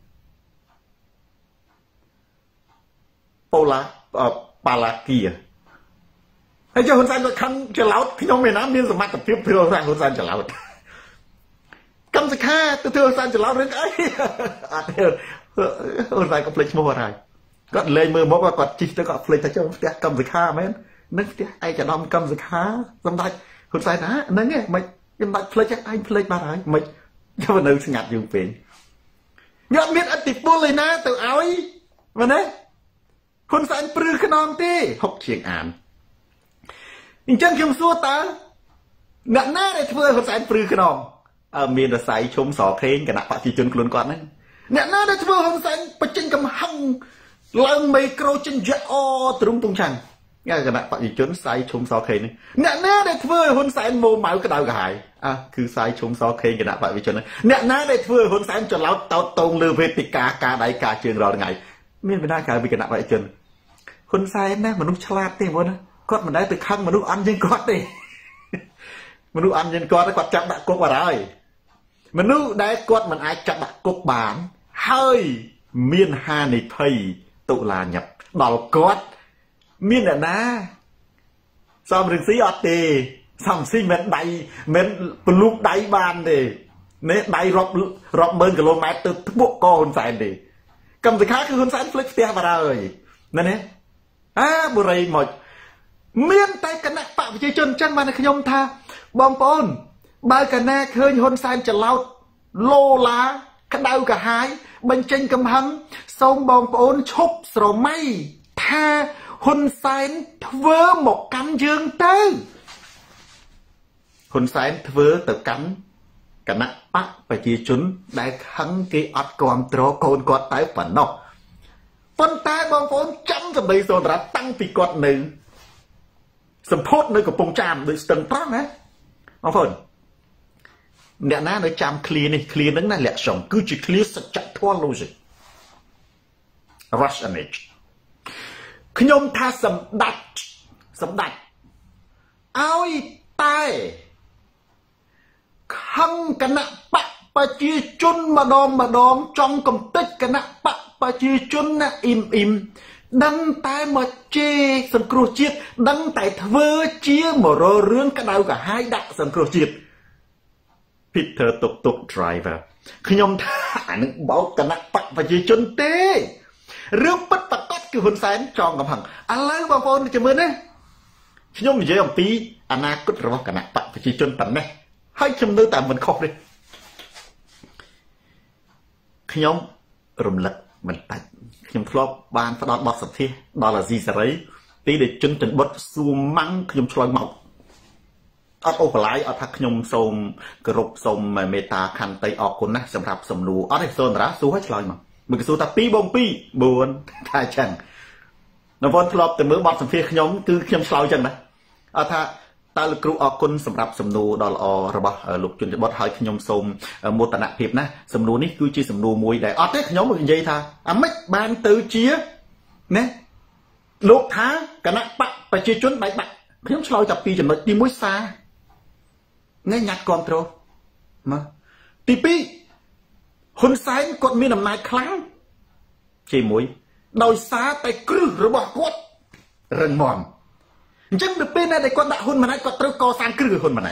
ប៉ាឡាគីហើយហ៊ុនសែនគាត់ខឹងច្រឡោតខ្ញុំឯណាមានសមត្ថភាពធ្វើឲ្យហ៊ុនសែនច្រឡោតកម្មសខាទៅធ្វើហ៊ុនសែនច្រឡោតរឿងអីអត់ទេហ៊ុនសែនក៏ភ្លេចឈ្មោះអត់ហើយគាត់លេងមើលមកគាត់ជីកទៅគាត់ភ្លេចថាចូលផ្ទះកម្មសខាមែននឹងផ្ទះឯកឧត្តមកម្មសខាសម្ដេចហ៊ុនសែនណាហ្នឹងឯងមិនខ្ញុំដាច់ភ្លេចឯងភ្លេចបាត់ហើយមិនយកនៅស្ងាត់យូរពេកយកមានអតិពលឯណាទៅឲ្យមែនទេហ៊ុនសែនព្រឺខ្នងទេហុកជាងអានអញ្ចឹងខ្ញុំសួរតើអ្នកណាដែលធ្វើហ៊ុនសែនព្រឺខ្នងមានរស័យឈុំសខេងគណៈបព្វជិជនខ្លួនគាត់ហ្នឹងអ្នកណាដែលធ្វើហ៊ុនសែនបញ្ចេញកំហឹងឡើងមីក្រូចិនយ៉ាអទ្រង់ពងឆាំងគណៈបព្វជិជនសៃឈុំសខេងនេះអ្នកណាដែលធ្វើហ៊ុនសែនម៉ូម៉ៅក្តៅក្រហាយគឺសៃឈុំសខេងគណៈបព្វជិជនអ្នកណាដែលធ្វើហ៊ុនសែនច្រឡោតតោតតងលើវេទិកាការដៃការជើងរាល់ថ្ងៃមានបណ្ដាក្រៅពីគណៈបព្វជិជនហ៊ុនសែនណាមនុស្សឆ្លាតទេបងណាគាត់មិនដែលទៅខឹងមនុស្សអន់ជាងគាត់ទេមនុស្សអន់ជាងគាត់គាត់ចាប់ដាក់គុកបាត់ហើយមនុស្សដែលគាត់មិនអាចចាប់ដាក់គុកបានហើយមានហានិភ័យតុលាញឹកដល់គាត់មានអ្នកណាសំរងស៊ីអត់ទេសំស៊ីមិនដៃមិនពលូកដៃបានទេនេះដៃរាប់ម៉ឺនគីឡូម៉ែត្រទៅធ្បុកកហ៊ុនសែនទេកម្មសខាគឺហ៊ុនសែនភ្លេចផ្ទះបាត់ហើយណានេះបុរីមកមានតែគណៈបកប្រជាជនចឹងបានខ្ញុំថាបងប្អូនបើកណាឃើញហ៊ុនសែនច្រឡោតโลลากระดาวกระหายบัญเจงกำหังส่งบองปอนชบสรมัยท่าหุ่นแสนเทวหมกกำยืงเต้หุ่นแสนเทวตะกันกันนะปะไปจีจุนได้ขังกีอัดกอมตรโกนกอดตายฝันนอกฝันตายบองปอนจำกับใบโซนรัดตั้งปีกอดหนึ่งสมโพธในกับปงจามโดยสตันตรังนะบางคนเนี่ยนะในจามคลีนี่คลีนั้นนั่นแหละส่งคือจีคลีสัจจ์ทั่วโลกรัชเนจขยมท่าสำดัดเอาอีตายขังกันนะปะปะจีจุนมาดองจองกำติกกันนะปะปะจีจุนนะอิ่มดังแต่มาเจสังครูจิตดังแต่เธอเจียมรอเรื่องกระดาวกับให้ดักสังครูจิตพิเธอตกไดรเวอร์ขยมท่านึกบอกกันนะปะปะจีจุนเต้เรื่องปัดปัดปัดคือคนแสนจองกับหังอะไรบางคนจะเหมือนนะขยมเยอะปีอนาคตระวังกันนะปะปะจีจุนปันนะให้ชมดูตามมันครบเลยขยมรำลึกมันตัดขยมทลบบานฟดอดบอสสัตย์ดอลลาร์ซีสไรตีเด็ดจนบดซูมังขยมทลอยหมอกอัดโอปไลอัดทักขยมสมกรุบสมเมตาคันไตออกคนนะสำหรับสมรูอัดให้โซนระสู้ให้ทลอยหมอกมึงก็สู้ตาปีบงปีบวนท่าจังนวันทลบแต่เมื่อบอสสัมเพขยมคือขยมทลอยจังนะอัดท่าตาลูกครูออกคนสำหรับสมนูดอลอระบลูกจุนจะบดหอยขยมสมโมตนะเพียบนะสมนูนี่คือจีสมนูมวยได้อัดได้ขยมมึงยังไงท่าไม่บานตือเชียเนี่ยลูกท้ากันนะปะไปจีจุนไปปะขยมทลอยจับปีจนมาตีมวยซาง่ายหยัดก่อนโตมาตีปีคนสายกดมีน้ำนายครั้งเชี่ยมวยโดยซาไปกรึระบอกกดเริงมอมจังเดือเป็นอะไรกดด่าหุ่นมันไหนกดตรึกกอสร้างกรึหุ่นมันไหน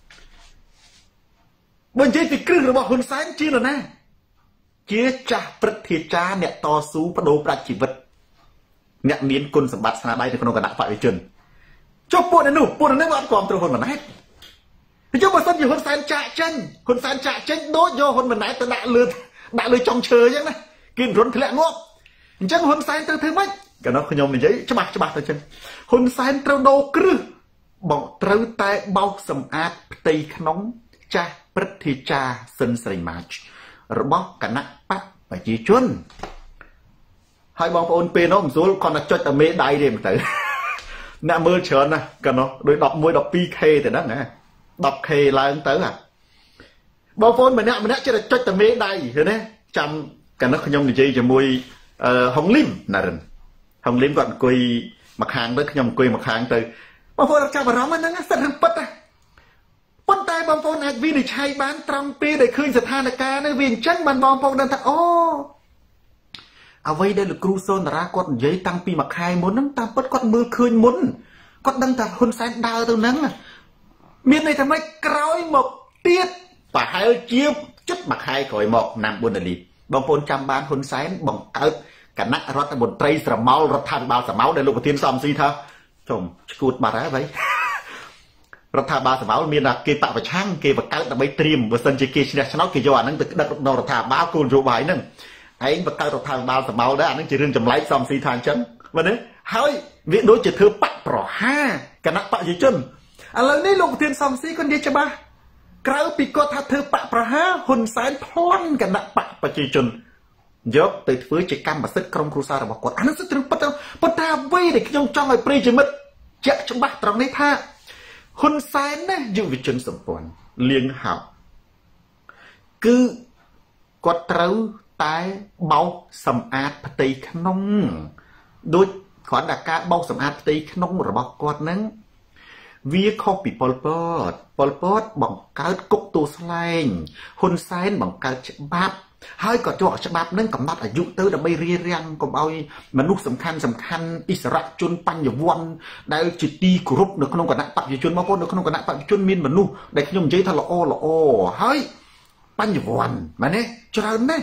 บนเจ้าติกรึระบอกหุ่นสายจีนหรอนะเจ้าจ่าประเทศจ้าเนี่ยต่อสู้ประโดดประชีวิตเนี่ยเนียนกุลสมบัติสนาได้ในคนกระดาษฝ่ายจนเจ้าปวดนู่นปวดนั่นว่าความตรึกหุ่นมันไหนเจ้ามาสั่งอยู่หุ่นสายจ่าเจนหุ่นสายจ่าเจนโดดโยหุ่นมันไหนแต่ด่าเลยจองเชยยังไงกินรุนทะเลงบจังหุ่นสายเธอไม่กันนะขยมนี่ฉบับตัวจังหุ่นสายเตาโดกรึบอกเตาแต่เบาสมอาดตีขนมจ่าปฏิจาสินสริมาชระบอกกันนะปะไปจีจุนให้บองปนเปนอมซูลคอนจอยแต่เมได้เรียมแต่น่าเมื่อเชิญนะกันเนาะโดยดอกมวยดอกปีเคแต่นั่นไงดอกเคลายตั้งแต่บางคนมันเนี่ยจะจอยแต่เมได้เห็นไหมจำกันนะขยมนี่จะมวยหงลิมน่ารันหงลิมก่อนกุยมาค้างด้วยขยมกุยมาค้างตัวบางคนเราจับมาร้องมันนั่งสั่นปัดอ่ะปัดตายบางคนอาจวินิจฉัยบ้านตรังปีได้คืนสถานการณ์ในวินจังมันบางคนนั่นท่าโอ้เอาไว้ได้หรือครูโซนระกดยัยตั้งปีมาคายมุนน้ำตาปัดกดมือคืนมุนกดดังแต่คนแสนดาวตัวนั้นมีในทำไมกร้อยหมกเตี้ยป่าหายเจี๊ยบจุดมาคายก่อยหมกนำบนอดีตบางคนจำบ้านคนแสนบังเอิญกันนักรัฐบนตรีสระเมารัฐบาลสระเมาได้ลูกเทียนซอมซีเธอชมกูดมาแล้วไว้รัฐบาลสระเมามีนักเก็บปะประช่างเก็บปะเกิดแต่ไม่เตรียมบริษัทเจเกชเนี่ยชนะกิจวัตรนั้นตึกดักนรัฐบาลกูรูใบนั่นไอ้ปะเกิดรัฐบาลสระเมาได้นั่นจะเรื่องจำไรซอมซีทานฉันวันนี้เฮ้ยวิโดยจะเธอปะปลอห้ากันนักปะยิ่งจนอะไรนี่ลูกเทียนซอมซีคนเดียวจะบ้ากล่าวปีกอถ้าเธอปะปลอห้าหุ่นแสนพลันกันนักปะปะยิ่งจนยกติดฟื้นจิกรรมมาสึกกรมครูซาระบอกกดอันนั้นสึกตรึงปตาไว้เด็กยังจ้องไอ้ปรีจมิดจะจังบ้าตรงนี้ท่าหุ่นแสนนะอยู่วิจุนสมบูรณ์เลี้ยงหับคือกดเต้าตายเบาสมอาดปฏิขนมโดยขอดักกาเบาสมอาดปฏิขนมระบอกกดนั้นวิเคราะห์ปีปอลปอดบังเกิดกุกตัวแสลงหุ่นแสนบังเกิดบับให้ก่อนจะออกฉบับนั้นกำนัดอายุเติร์ดไม่เรียงก็เอามนุษย์สำคัญอิสระจนปัญญาวันได้จิตตีกรุบในขนมกระนักปัจจุบันมาพ้นในขนมกระนักปัจจุบันมีมนุษย์ได้ขยมใจทะเลาะให้ปัญญาวันมาเนี่ยจราเนี่ย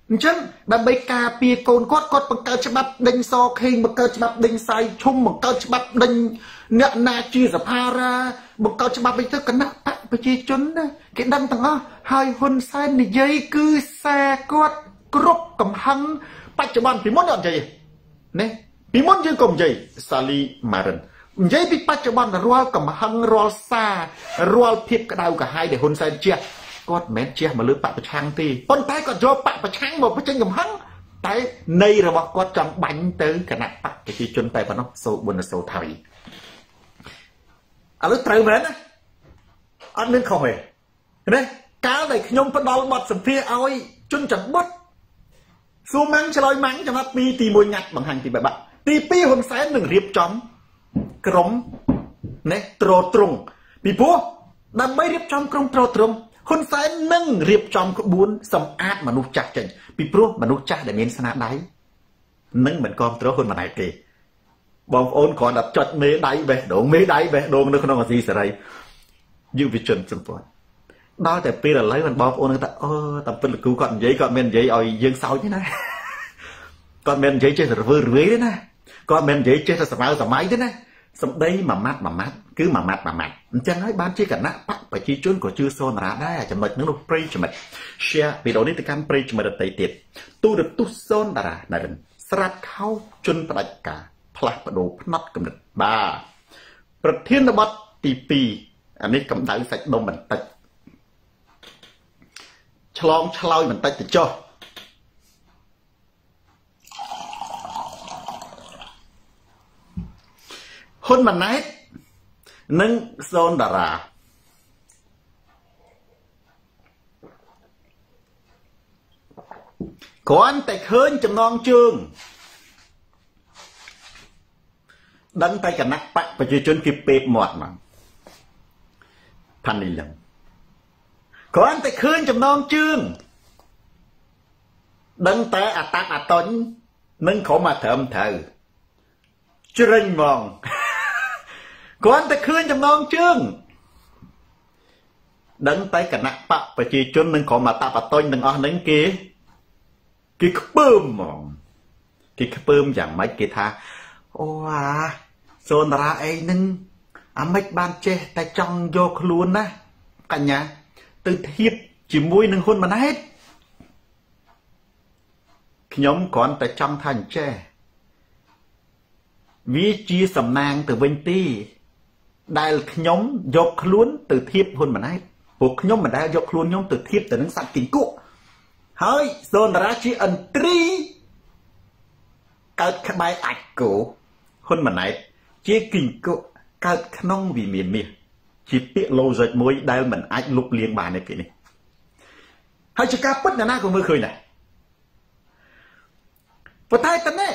ចឹងដើម្បីការពារកូនគាត់បង្កើតច្បាប់ដេញសខេងបង្កើតច្បាប់ដេញសាយឈុំបង្កើតច្បាប់ដេញអ្នកណាជាសភារាបង្កើតច្បាប់អីទៅគណៈបកប្រជាជនណាគេដឹងទាំងអស់ហើយហ៊ុនសែននិយាយគឺសារគាត់គ្រប់កំហឹងបច្ចុប្បន្នពីមុនអត់និយាយណាពីមុនយើងក៏និយាយសាលីម៉ារិននិយាយពីបច្ចុប្បន្នរាល់កំហឹងរាល់សាររាល់ភាពក្តៅក្រហាយដែលហ៊ុនសែនជះគាត់មិនមែនជះមកលើបកប្រឆាំងទេប៉ុន្តែគាត់យកបកប្រឆាំងមកបញ្ចេញកំហឹងតែនៃរបស់គាត់ចង់បាញ់ទៅគណៈបកប្រជាជនតែប៉ុណ្ណោះសូប៊ុនសូថៃឥឡូវត្រូវមែនណាអត់មានខុសទេណាកាលដែលខ្ញុំផ្ដល់បទសម្ភាសឲ្យជនចង្បុតសួរម៉ាំងឆ្លើយម៉ាំងចំណាត់2ទី1ញ៉ាត់បង្ហាញពីបែបទី2ហ៊ុនសែននឹងរៀបចំក្រុមណាត្រត្រង់ពីព្រោះដើម្បីរៀបចំក្រុមត្រត្រង់ហ៊ុនសែននឹងរៀបចំក្បួនសម្អាតមនុស្សចាស់ចេញពីព្រោះមនុស្សចាស់ដែលមានស្នាដៃនឹងមិនគ្រប់គ្រងហ៊ុនម៉ាណែតទេបងប្អូនគ្រាន់តែចុចមេដៃបេះដូងមេដៃបេះដូងនៅក្នុងអាស៊ីសេរីយុវជនសម្ព័ន្ធដល់តែពេលឥឡូវបងប្អូនថាអូតាមពិតលោកគ្រូគាត់និយាយគាត់មិននិយាយឲ្យយើងសោចទេណាគាត់មិននិយាយចេះតែរវើរវាយទេណាគាត់មិននិយាយចេះតែសម័យទេណាសម្ដីមួយម៉ាត់គឺមួយម៉ាត់អញ្ចឹងហើយបានជាគណៈបកប្រជាជនក៏ជឿសូនរាដែរចំណុចហ្នឹងនោះប្រិយមិត្ត share វីដេអូនេះទៅកាន់ប្រិយមិត្តដទៃទៀតទូរទស្សន៍សូនតារាណរិនស្រាត់ខោជន់ផ្ដាច់ការផ្លាស់ប្ដូរផ្នត់គំនិតបាទប្រធានបទទី2អានេះកម្ដៅសាច់ដុំបន្តិចឆ្លងឆ្លោយបន្តិចទៅចុះហ៊ុនម៉ាណែតនិងសូនតារាគ្រាន់តែឃើញចំណងជើងដឹងតែគណៈបកប្រជាជនគេពេបមាត់មកផានីឡឹងគ្រាន់តែឃើញចំណងជើងដឹងតែអតាក់អតុញនឹងក្រុមអាត្រឹមត្រូវជ្រិញហ្មងគ្រាន់តែឃើញចំណងជើងដឹងតែគណៈបកប្រជាជននឹងក្រុមអតាក់អតុញទាំងអស់ហ្នឹងគេខ្ពើមហ្មងគេខ្ពើមយ៉ាងម៉េចគេថាអូអាសូនតារាអីហ្នឹងអាម៉េចបានចេះតែចង់យកខ្លួនណាកញ្ញាទៅធៀបជាមួយនឹងហ៊ុនម៉ាណែតខ្ញុំគ្រាន់តែចង់ថាអញ្ចេះវាជាសំណាងទៅវិញទីដែលខ្ញុំយកខ្លួនទៅធៀបហ៊ុនម៉ាណែតពួកខ្ញុំមិនដែលយកខ្លួនខ្ញុំទៅធៀបទៅនឹងសត្វគីង្គក់ហើយសូនតារាជាអន្ត្រីកើតក្បែរអាចគោហ៊ុនម៉ាណែតជាគីង្គក់កើតក្នុងវិមានមាសជាពាក្យ logic មួយដែលមិនអាចលុបលាងបានទេពេលនេះហើយជាការពិតណាក៏មើលឃើញដែរប៉ុន្តែតើណែ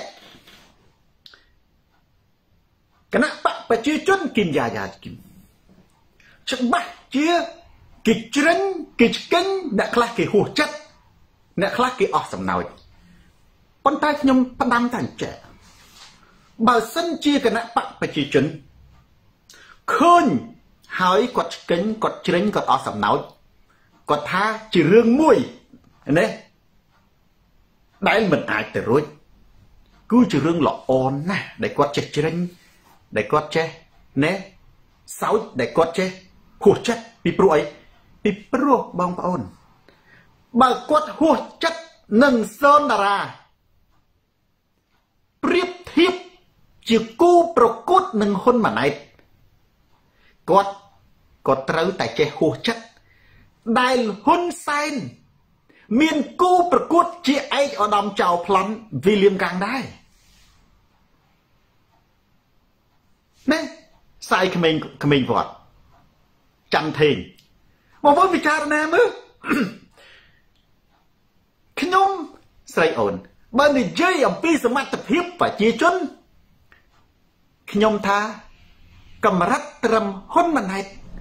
គណៈបកប្រជាជនគិនយ៉ាគិនច្បាស់ជាគេជ្រិញគេឆ្កិញអ្នកខ្លះគេហួសចិត្តអ្នកខ្លះគេអស់សំណោចប៉ុន្តែខ្ញុំផ្ដាំថាអញ្ចឹងបើសិនជាគណៈបកប្រជាជនឃើញហើយគាត់ឆ្កិញគាត់ជ្រិញគាត់អស់សំណោចគាត់ថាជារឿងមួយណាដែលមិនអាចទៅរួចគឺជារឿងល្អណាស់ដែលគាត់ចេះជ្រិញដែលគាត់ចេះណាសោចដែលគាត់ចេះហួសចិត្តពីព្រោះអីពីព្រោះបងប្អូនបើគាត់ហួសចិត្តនឹងសូនតារាប្រៀបធៀបជាគូប្រកួតនឹងហ៊ុនម៉ាណែតគាត់ត្រូវតែចេះហួសចិត្តដែលហ៊ុនសែនមានគូប្រកួតជាឯកឧត្តមចៅប្លន់វីលៀមកាំងដែរណែស្អីក្មេងវត្តច័ន្ទថេងបងប្អូនពិចារណាមើលខ្ញុំស្រីអូនបើនិយាយអំពីសមត្ថភាពប្រជាជនខ្ញុំថាកម្រិតត្រឹមហ៊ុនម៉ាណែត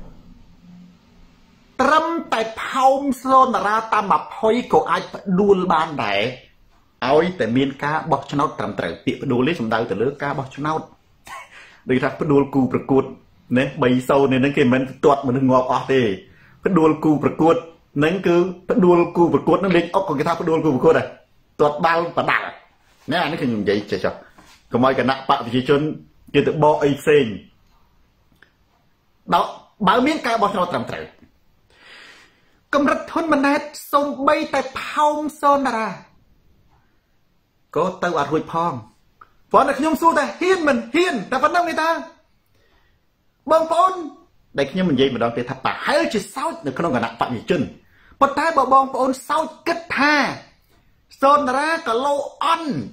ត្រឹមតែផោមសូនតារាតាម20ក៏អាចផ្ដួលបានដែរឲ្យតែមានការបោះឆ្នោតត្រឹមត្រូវពាក្យផ្ដួលនេះសំដៅទៅលើការបោះឆ្នោតដូចថាផ្ដួលគូប្រកួតណា3-0នេះហ្នឹងគេមិនទាត់មនុស្សងាប់អស់ទេផ្ដួលគូប្រកួត nâng cứ đua cù bật cốt nó lên ốc còn cái thao đua cù bật cốt này tuột bao và đảo nè nóคือvậy chờ còn mọi cái nặng bạo thì chôn kia tự bo ấy xên đó báo miếng ca bao nhiêu tầm trời cầm rất thôn mình hết sông bay tại phong sơn ra có tao ở hồi phong phó là nhung xu ta hiên mình hiên ta vẫn đâu người ta bông phôn đây nhưng mình vậy mà đón tới thập bà hay chỉ sáu được không có nặng bạo gì chân bắt tay bảo bông phôn sáu kết ha sơn ra cả lô ăn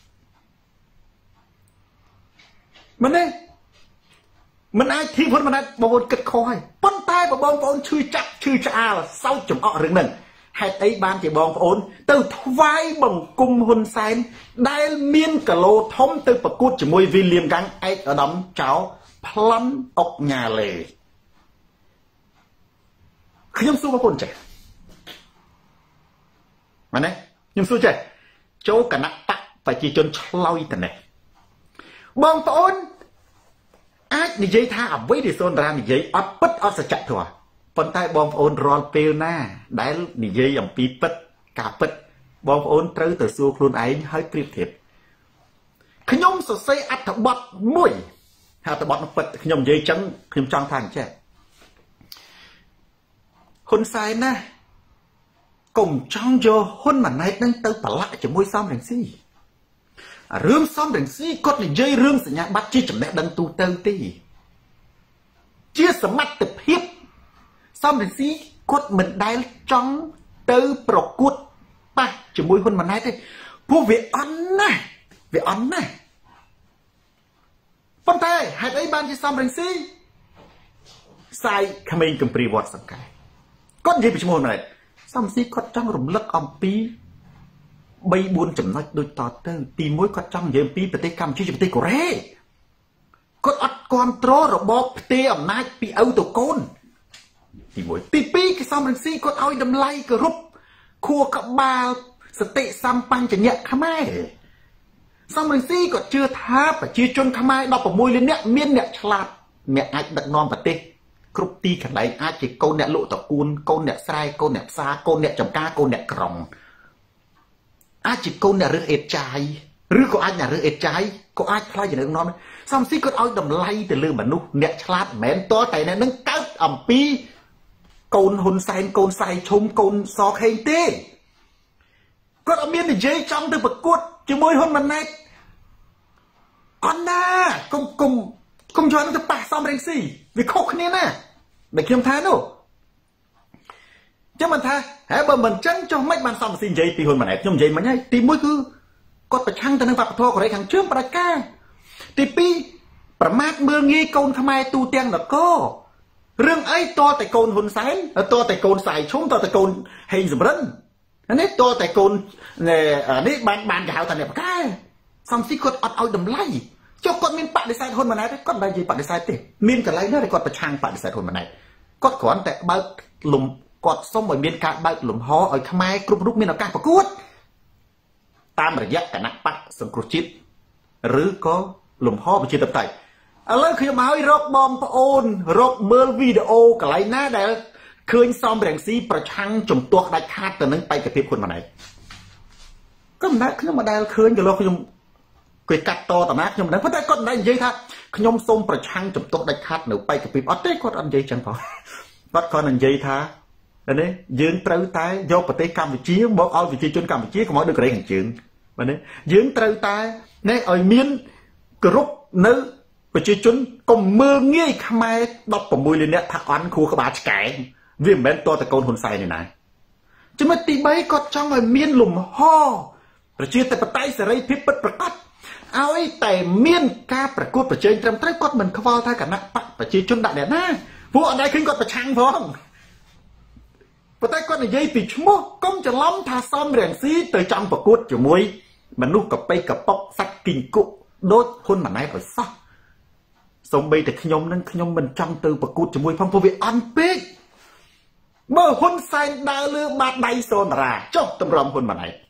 mình đây mình ai thi phun mình ai bông phôn kết khói bắt tay bảo bông phôn chui chà là sáu chấm ọ rừng nè hay ấy ban chỉ bông phôn từ vai bằng cung hôn sen đai miên cả lô thông từ bậc cút chỉ môi vi liềm găng ai ở đóng cháu plum ốc nhà lề khi nhung su có cồn trẻ mà này nhung su trẻ chỗ cả nặng tặng phải chỉ chôn lôi tận này bông phôn ai đi dây tha ở với đi xôn ra đi dây ấp bứt ấp sẽ chạy thôi phần tay bom ôn rol pêu na đáy đi dây dòng pi bứt cả bứt bom ôn trứ từ xưa luôn ấy hơi kịp thiệt khi nhung sờ xây ắt thằng bọt mũi hà thằng bọt nó bứt khi nhung dây trắng khi nhung trăng thang chứ hôn sai na cùng trăng vô hôn mà này đang tới bà lại chỉ môi xong đằng xí rương xong đằng xí có thì dây rương sẽ nhạc bắt chi chậm mẹ đang tu tơ tí chia sẻ mắt tập hiếp xong đằng xí có mình đáy trong tơ bọc cút ba chỉ môi hôn mà này thế vô việc ấn nè phân tay hãy ấy ban chi xong đằng xí sai khả mình cầm prì vọt sang cái có gì bị chmô mà này xong xí có trong rùm lắc ông bí bay buôn chấm nói đôi tỏ tư tìm mối có trong giờ bí bật tay cầm chứ bật tay của rê có ắt control rồi bóp tê ẩm nát bị âu tổ côn tìm mối tí bí cái xong rừng xí có oi đâm lay cơ rúp khua cặp ba sẽ tệ xăm băng cho nhẹ khá mai xong rừng xí có chưa tháp và chưa chôn khá mai đọc vào môi lên nẹ miên nẹ chạp mẹ ai đặt non bật tê cướp ti cả đấy ai chỉ câu nẹ lộ tỏ côn câu nẹ sai câu nẹ xa câu nẹ chồng ca câu nẹ còng ai chỉ câu nẹ rửa ệt trái rửa có ai nhà rửa ệt trái có ai khai gì nữa non xong xí có ai đầm lay từ lưng mà nụ nẹ chát mến to tay nè nâng cát ẩm pi câu hôn sen câu say chung câu so khen tê có ở miền thì dây trong từ bậc cuột chứ môi hôn mà này con na cùng cho nó bạc xong đánh xì vì khóc nè nè để kiếm tha đâu chứ mình tha hãy bờ mình chân cho mấy bạn xong xin dây thì hôn mà này trong dây mà nhá thì mỗi cứ có phải chăng ta năng vặt thô của đấy thằng trước bà ca thì pi bà mát mưa nghi câu tham ai tu tiên là cô rương ấy to tại côn hôn sáng to tại côn xài chúng to tại côn hình dùm rân nét to tại côn nét bàn gạo thành đẹp cái xong xí con ọt oi đầm lay cho con miên bạn để sai hôn mà này đấy con đây gì bạn để sai thế miên cả lấy nữa thì con phải trang bạn để sai hôn mà này con còn tại bao lùm con xong rồi miên cả bao lùm ho ở tham ai group group miên ở cả cút tam rồi dắt cả nắp bắt sừng cột chít rứ có lùm ho và chia tập tay lấy khi mà hỏi rốt bom ôn rốt mưa video cả lấy ná để khơi xong rèn xíประชัง chùm tuột đại khát từ nâng bay cái phim khuôn mà này có mình đã khi mà đại khơi cho lo khi nhung quay cắt to tầm ác nhưng mà phải có đại dây tha nhung xong ประชัง chùm tuột đại khát nửa bay cái phim ở đây có anh dây chẳng phải bắt con anh dây tha đấy dương trâu tay do bờ tây Campuchia một ao vị trí trên Campuchia có mọi được cái hành chuyện mà đấy dương trâu tay này ở miền group nữ và chỉ chốn cùng mưa nghe khai đọc của mùi lên nè thằng ăn khu các bà trẻ vì bên to tại con hồn say này này chứ mà tí bấy có trong người miên lùm ho rồi chia tại bật tay sẽ rây phép bất bật tắt ao ấy tại miên ca bật cốt và chơi trong tay con mình không vào thay cả nặng bắt và chia chốn đại đẹp na vụ ở đây khinh con bật chăng phong và tay con này dây bị chúa công cho lắm tha xong rèn xí từ trong bật cốt cho mùi mà nút cặp bay cặp bóc sắt kinh cụ đốt hôn mà này phải sao xong bây thì khi nhom mình trong từ bậc cút cho mùi phong vô việc ăn bích mơ hôn xanh đa lư bát đầy xôn ra chốc tâm rộng hôn mà này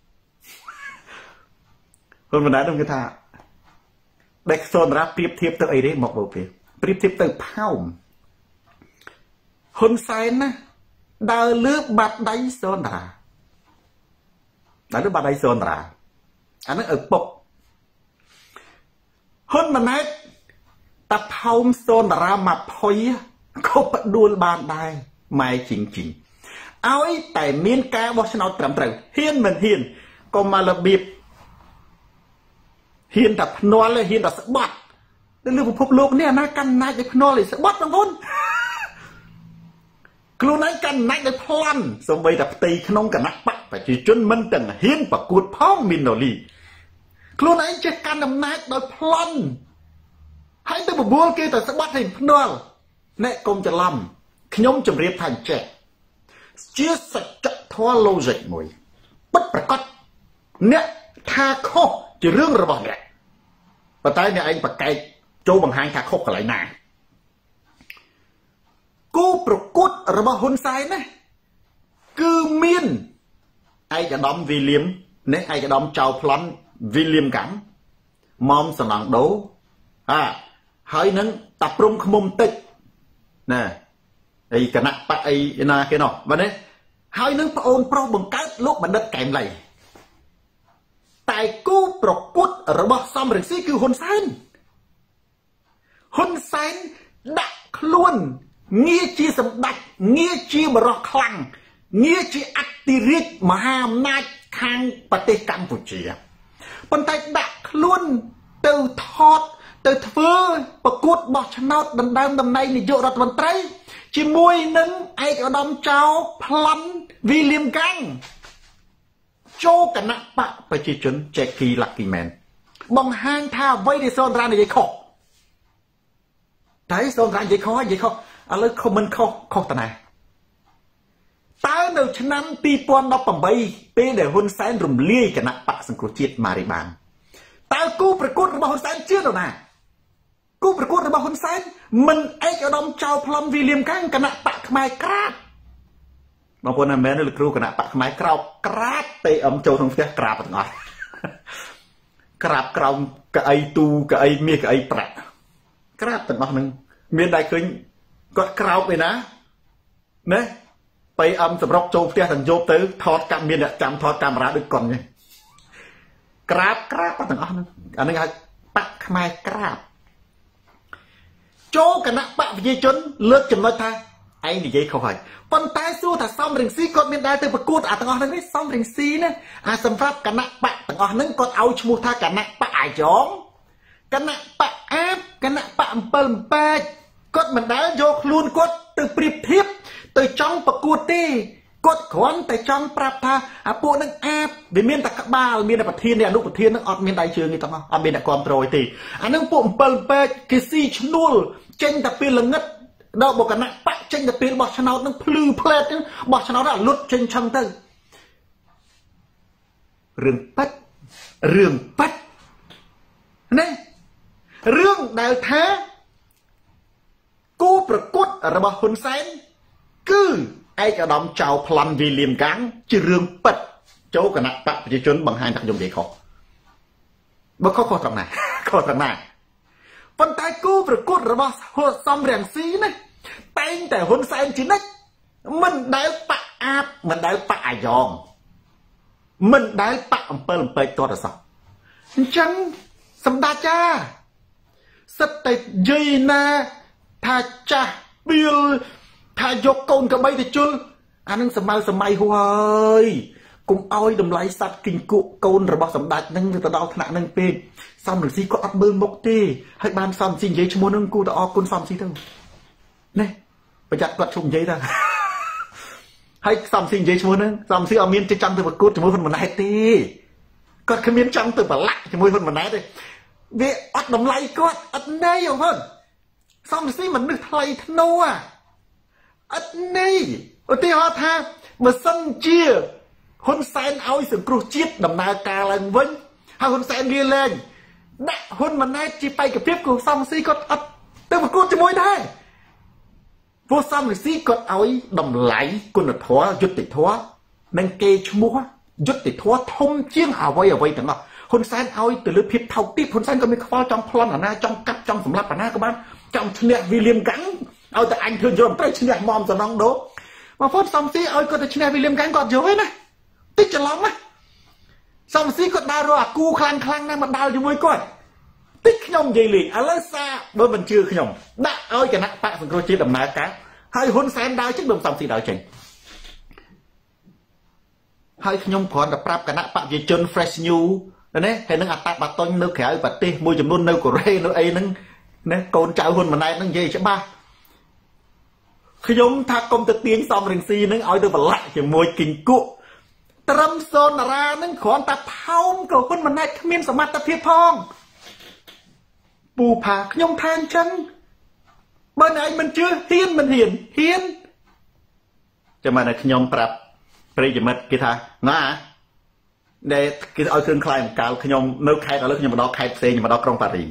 hôn mà này đông cái tha đây xôn ra tiếp tiếp tới ấy đấy một bộ phim tiếp tiếp tới phao hôn xanh á đào lướt bạt đáy sơn đà đào lướt bạt đáy sơn đà anh ấy ở bọc hơn mà nét tập hông sơn đà mà phôi không bắt đuôi bàn đài mai chính áo ấy tại miền ca bó nó trầm trầm hiên mình hiên còn mà là biệt hiên tập nó là hiên tập bắt đến lúc phục lục nè na căn nai để nó lại sẽ bắt nó vốn luôn nói căn nai để plan xong bây tập tì không cả nát bắt phải chỉ chuyên minh từng hiên và cuột phong mình nổi lì luôn nói chỉ căn nằm nai để plan hãy tới một buôn kia ta sẽ bắt hình nó nè côngจะlàm nhóm chấm riệp thành trẻ chia sạch chặt thoa lâu dậy mùi bất bật cất nè tha khô chỉ riêng rồi bọn này và tay này anh bật cây châu bằng hai tha khô cả lại nè cô bật cút rồi bọn hôn sai nè cứ miên aiจะ đom William nè aiจะ đom chào plan William gắn mong sẵn lặng đấu hơi nâng tập trung không mông tích nèไอ้คณะปะไอ้นาแกเนาะวันนี้ให้นึกพระองค์พระบังคับลูกมันดัดแก่ไหลแต่กู้ปรกุฎระบบซ้ำหรือซีคือฮุนไซน์ดักล้วนเงี้ยจีสมบัติเงี้ยจีบรอคลังเงี้ยจีอัติริกมหาอำนาจทางปฏิกัมพูชีปัญไตดักล้วนเติร์ทอดเติร์เฟอร์ประกุฎบอกชนะดำในนิยรัฐมนตรีchỉ mùi nâng ai ở đâm cháu plan William Gang cho cả nặng bạc và chỉ chuẩn Jackie Lucky Man bằng hang tha vây để son ra này vậy khó thấy son ra vậy khó à lấy không mình khó tận này ta đâu cho năm pi pon đọc bằng bay pe để hôn sáng rùm lia cả nặng bạc sừng cột chết mà đi bàn ta cứu phải cốt mà hôn sáng chưa đâu nèกู้ประกวดระบาดคนไซน์มันไอ้กระดมเจ้าพลัมวิลเลียมกังกระหน่ำปะขมายกราดบางคนนั่นแม่นี่ลูกครูกระหน่ำปะขมายกราบกราดเตะอมโจทงเสียกราบต่างหากกราบกราวกับไอตูกับไอเมียกับไอแปะกราบต่างหากหนึ่งเมียได้เคยก็กราวไปนะเนี่ยไปอมสำหรับโจเสียสัญโยบตื้อทอดกำเมียเนี่ยจำทอดกำราด้วยก่อนไงกราบต่างหากหนึ่งอันนี้ไงปะขมายกราบโจกันนะปะวิญญาณเลิกจำนวนท่าไอ้นี่ยัยเขาให้ปนตายสู้ถ้าซ้อมริงซีก็มีได้แต่ประกวดต่างๆนั้นไม่ซ้อมริงซีนะสำหรับกันนะปะต่างๆนั้นก็เอาชมูท่ากันนะปะไอจองกันนะปะแอบกันนะปะเปิลเปดก็มันได้โยกลุนก็ตื่นปริบทิพย์ตื่นจ้องประกวดตีก็ขวัญแต่จ้องปรับท่าปูนั่งแอบเดี๋ยวมีนตะกบ้ามีนประเทศเนี่ยลูกประเทศนั่งอดมีนได้เชิงนี่ต่างๆมีนแต่ความโปรยตีอันนั้นปูเปิลเปดกิซี่ชนูลเจนแต่ปีละเงิดดอกบอกกันนะปะเจนแต่ปีบอกชนะนั่งพลื้เพลดบอกชนะได้ลุดเจนชังเตอร์เรื่องปัดนี่เรื่องดาวแท้กู้ประกวดระบาดคนไซน์คือไอ้กระดมเจ้าพลันวิลเลียมกังจะเรื่องปัดโจกันนะปะจะจนบางหางตักยมเด็กเขาบ่เขาตรงไหนปัญไตกู้ประกวดระบาดหัวซ้ำแรงซีนะแต่งแต่หุ่นแสนจีนักมันได้ปะอาบมันได้ปะอายองมันได้ปะอำเภอตัวละสักจังสมดาจ้าสเตจยีนาถ้าจ้าบิลถ้ายกกนกับใบติจุลอันนั้นสมัยหัวcùng oi đầm lái sạt kinh cụ côn rồi bao sầm đạch nâng từ đầu thằng nâng pin xong rồi gì có ấp bơm bốc tê hay ban xong xin giấy cho mua nâng cụ đã o côn xong gì đâu này bây giờ quạt trùng giấy ra hay xong xin giấy cho mua nâng xong xin ở miền trên trăng từ vật cút cho mua phần mình này tê còn cái miền trăng từ vật lạ cho mua phần mình này đây vì ấp đầm lái quạt ấp này hiểu không xong rồi xin mình được thay thân nô à ấp này ở tê hoa tha mà sân chia hôn sen ao sự cruh chết đầm na cà lần vinh hay hôn sen đi lên đã hôn mà nay chỉ bay cái phép của xong si có ấp tôi mà cô chỉ môi đây vô xong rồi si có ao đầm lại con là thua dứt tịch thua nên kê chúa dứt tịch thua thông chiên hào vây ở vây chẳng nào hôn sen ao từ lớp phép thâu tiếp hôn sen có mấy kho trong plan ở na trong cắt trong sầm lấp ở na các bạn trong chuyện William gắn ao tại anh thường dùng tới chuyện mom rồi nong đố mà phốt xong xí ơi có thể chne vì liêm cánh còn dối nè tích cho lắm á xong xí có đau rồi à cu khăn năng mà đau cho môi coi tích nhom gì liền à lấy xa bởi mình chưa nhom đã ơi cái nặng bạn phần cô chia đầm ná cá hai hôn sen đau chứ đồng xong xí đau chỉnh hai nhom còn đập rap cái nặng bạn gì chân fresh new nè hay nâng tạt bát tôn nước khẽ bát tê môi chấm nôn nâu của rê nâu ấy nâng nè con trai hôn mà này nâng gì chứ ba khi giống thác công thực tiến xong rừng si nâng oi được vào lại chỉ môi kinh cụ trâm son ra nâng khoan ta phong cầu hôn mà này miên sắm mặt ta thiệt phong bù phà nhông than chân bên này mình chưa hiên mình hiền cho mà này nhông prap bây giờ mất kia tha ngã để cái oi thương khai một cao nhông nơi khai đó nhưng mà đó khai xe nhưng mà đó trong Paris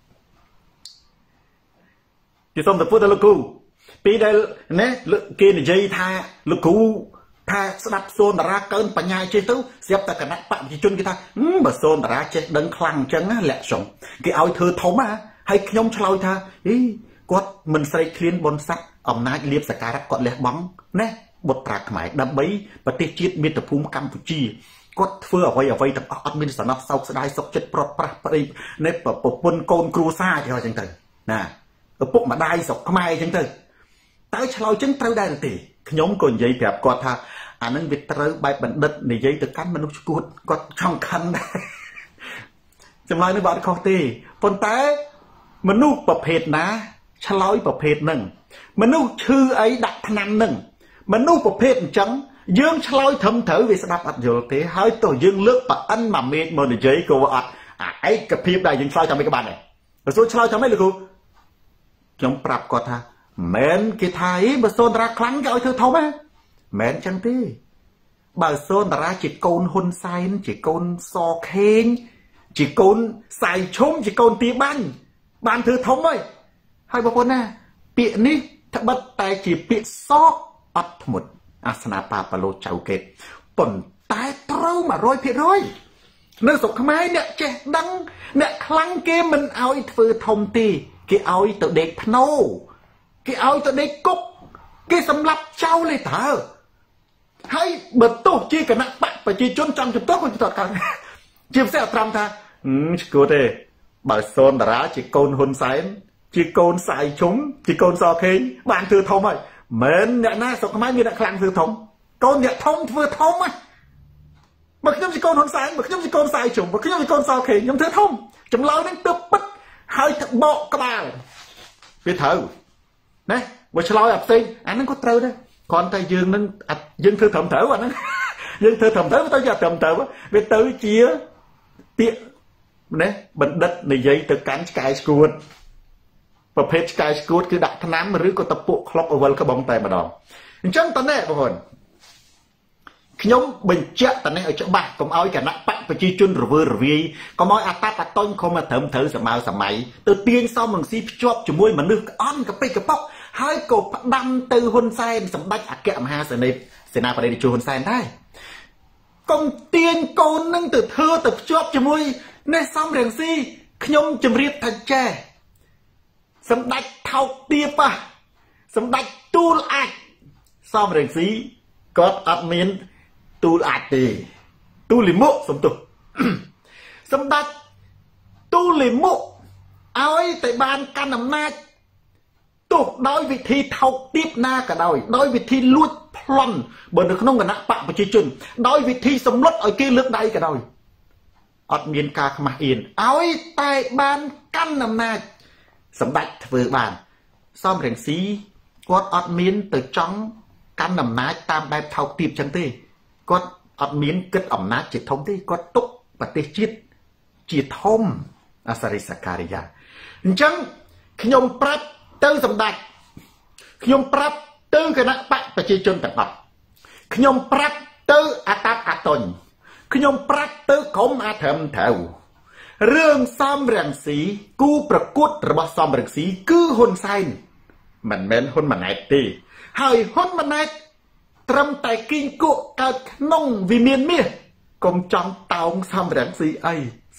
thì xong tập phút đó là côปีได้เนี่ยกินใจท่าลูกกูท่าสดับโซนตราเกินปัญญาเจ้าเสียบแต่กันนักปะที่จุนกีท่าแบบโซนตราเจ้าดังคลังจังแหละส่งกี่เอาเธอทมาให้ขยมชลอยท่ากดมันใส่คลีนบนซักอำนาจเลียบสการะกดเลี้ยบังเนี่ยบทปรากหมายดับใบปฏิจิตมีแต่ภูมิกัมพูชีกดเฟื่อเอาไว้แต่อัดมินสนับเสาสได้สกจิตปลดปราไปในปปนโกนครูซ่าที่ว่าจังเตอนะปุ๊บมาได้สกขมายจังเตอตายชลอยจังเตอได้ตีขยมก่อนยัยแบบกอดท่าอันนั้นวิตรใบบันเด็ดในยัยตะกันมนุษย์กูดกดช่องคันได้จำเลยในบาร์คอตีปนแต่มนุษย์ประเภทนะชลอยประเภทหนึ่งมนุษย์ชื่อไอ้ดักพนันหนึ่งมนุษย์ประเภทจังยืงชลอยทำเถอวิสดับอัดอยู่ตีให้ตัวยืงเลือกปะอันมาเมดมันในยัยกูอัดไอ้กระพริบได้ยังชลอยทำไม่กระบาดเลยแต่ส่วนชลอยทำไม่เลยกูยอมปรับกอดท่าแม้นกีไทยบะโซนราครั้งก็เอาเธอทำไหมแม้นจังที่บะโซนราจิตโกนหุนไซน์จิตโกนซอเคนจิตโกนใส่ชมจิตโกนตีบ้านเธอทำไหมให้บอกว่าน่ะเปียนี่ถ้าบัดแต่จีเปียซอกอัดหมดอาสนาปาปโลเจ้าเกตปนตายเต้ามา100%เนื้อสกขมายเนี่ยเจดังเนี่ยครั้งเกมมันเอาอีฟือทมตีกีเอาอีตัวเด็กพโนกีเอาตัวเด็กกุ๊กกีสำหรับเจ้าเลยเถอะให้เบิดตู้จีกันนะปะไปจีจนจำจุดโต๊ะคนจะตอดกันจีบเสียตรำท่ากูเต้บาโซนดาราจีโกนหุนไซน์จีโกนใส่ชุ้มจีโกนซอเคงบ้านเธอทำไมเหมือนเนี่ยน่าสกมัยมีแต่คลังเธอทำโกนเนี่ยทำเธอทำไหมบักยมจีโกนหุนไซน์บักยมจีโกนใส่ชุ้มบักยมจีโกนซอเคงยมเธอทำจำเราเนี่ยตึ๊บปั๊ดให้โบกกระบาลไปเถอะนะว่าชะลอยอับซิงอันนั้นก็เตาได้ก่อนแต่ยืนนั้นยืนเธอทำเถอะวะนั้นยืนเธอทำเถอะไม่ต้องอย่าทำเถอะวะไปเตาเจี๊ยเตี้ยนะบันดัดในยัยตะการสกายสกูดประเภทสกายสกูดคือดักน้ำหรือก็ตะปุคล็อกเอาไว้กระบองแต่มาดองจังตอนนี้บางคนขยมเป็นเจ้าตอนนี้เอาเจ้าบ้าก็เอากันนักปะไปจีจุนหรือวีก็มอยอาตาตะต้นเขามาเถิมเถอสมัยตัวเตียงซ้อมมึงซีจวบจมวยมันนึกอ้อนกับไปกับป๊อกให้กบดำตือหุนไซน์สมบัติอักเกะมหาเสน่ห์เสนาประเดี๋ยวจูหุนไซน์ได้กงเตียงโกนนั่งตือเธอตือจวบจมวยในซ้อมเรียงซีขยมจมเรียบทันแจสมบัติเท่าเตียปะสมบัติตูลอัดซ้อมเรียงซีก็อัดเมียนตูอาตีตูลิมุสมตุสมดัติตูลิมุเอาไอ้แต่บานการอำนาจตุกโดยวิธีเท่าตีบหน้ากันโดยวิธีลุดพลอนบนขนมกันนะปะประชิจุนโดยวิธีสมรสไอ้กี้เลือกใดกันอดเมียนกาขมาอินเอาไอ้แต่บานกันอำนาจสมดัติเฟือบานซ่อมเรียงซีกดอดเมียนตึกจ้องกันอำนาจตามแบบเท่าตีบจังตีก็อัดมีนกึศอำนาจจิตทมที่ก็ตุกปฏิจิตจิตทมอาสริสการิยาจังขยมปรับเติมสมดัติขยมปรับเติมคณะปะปฏิจนต่างอัดขยมปรับเติมอาตาอาตนขยมปรับเติมขมอาเถมเถาเรื่องซ้อมเรียงสีกูประกุดระบซ้อมเรียงสีคือหุนไซน์มันเม้นหุนมันไหนตีให้หุนมันไหนตรำแต่กินกุเกิดน่องวิเมียนเมียกงจังเตาซ้ำแรงสีไอ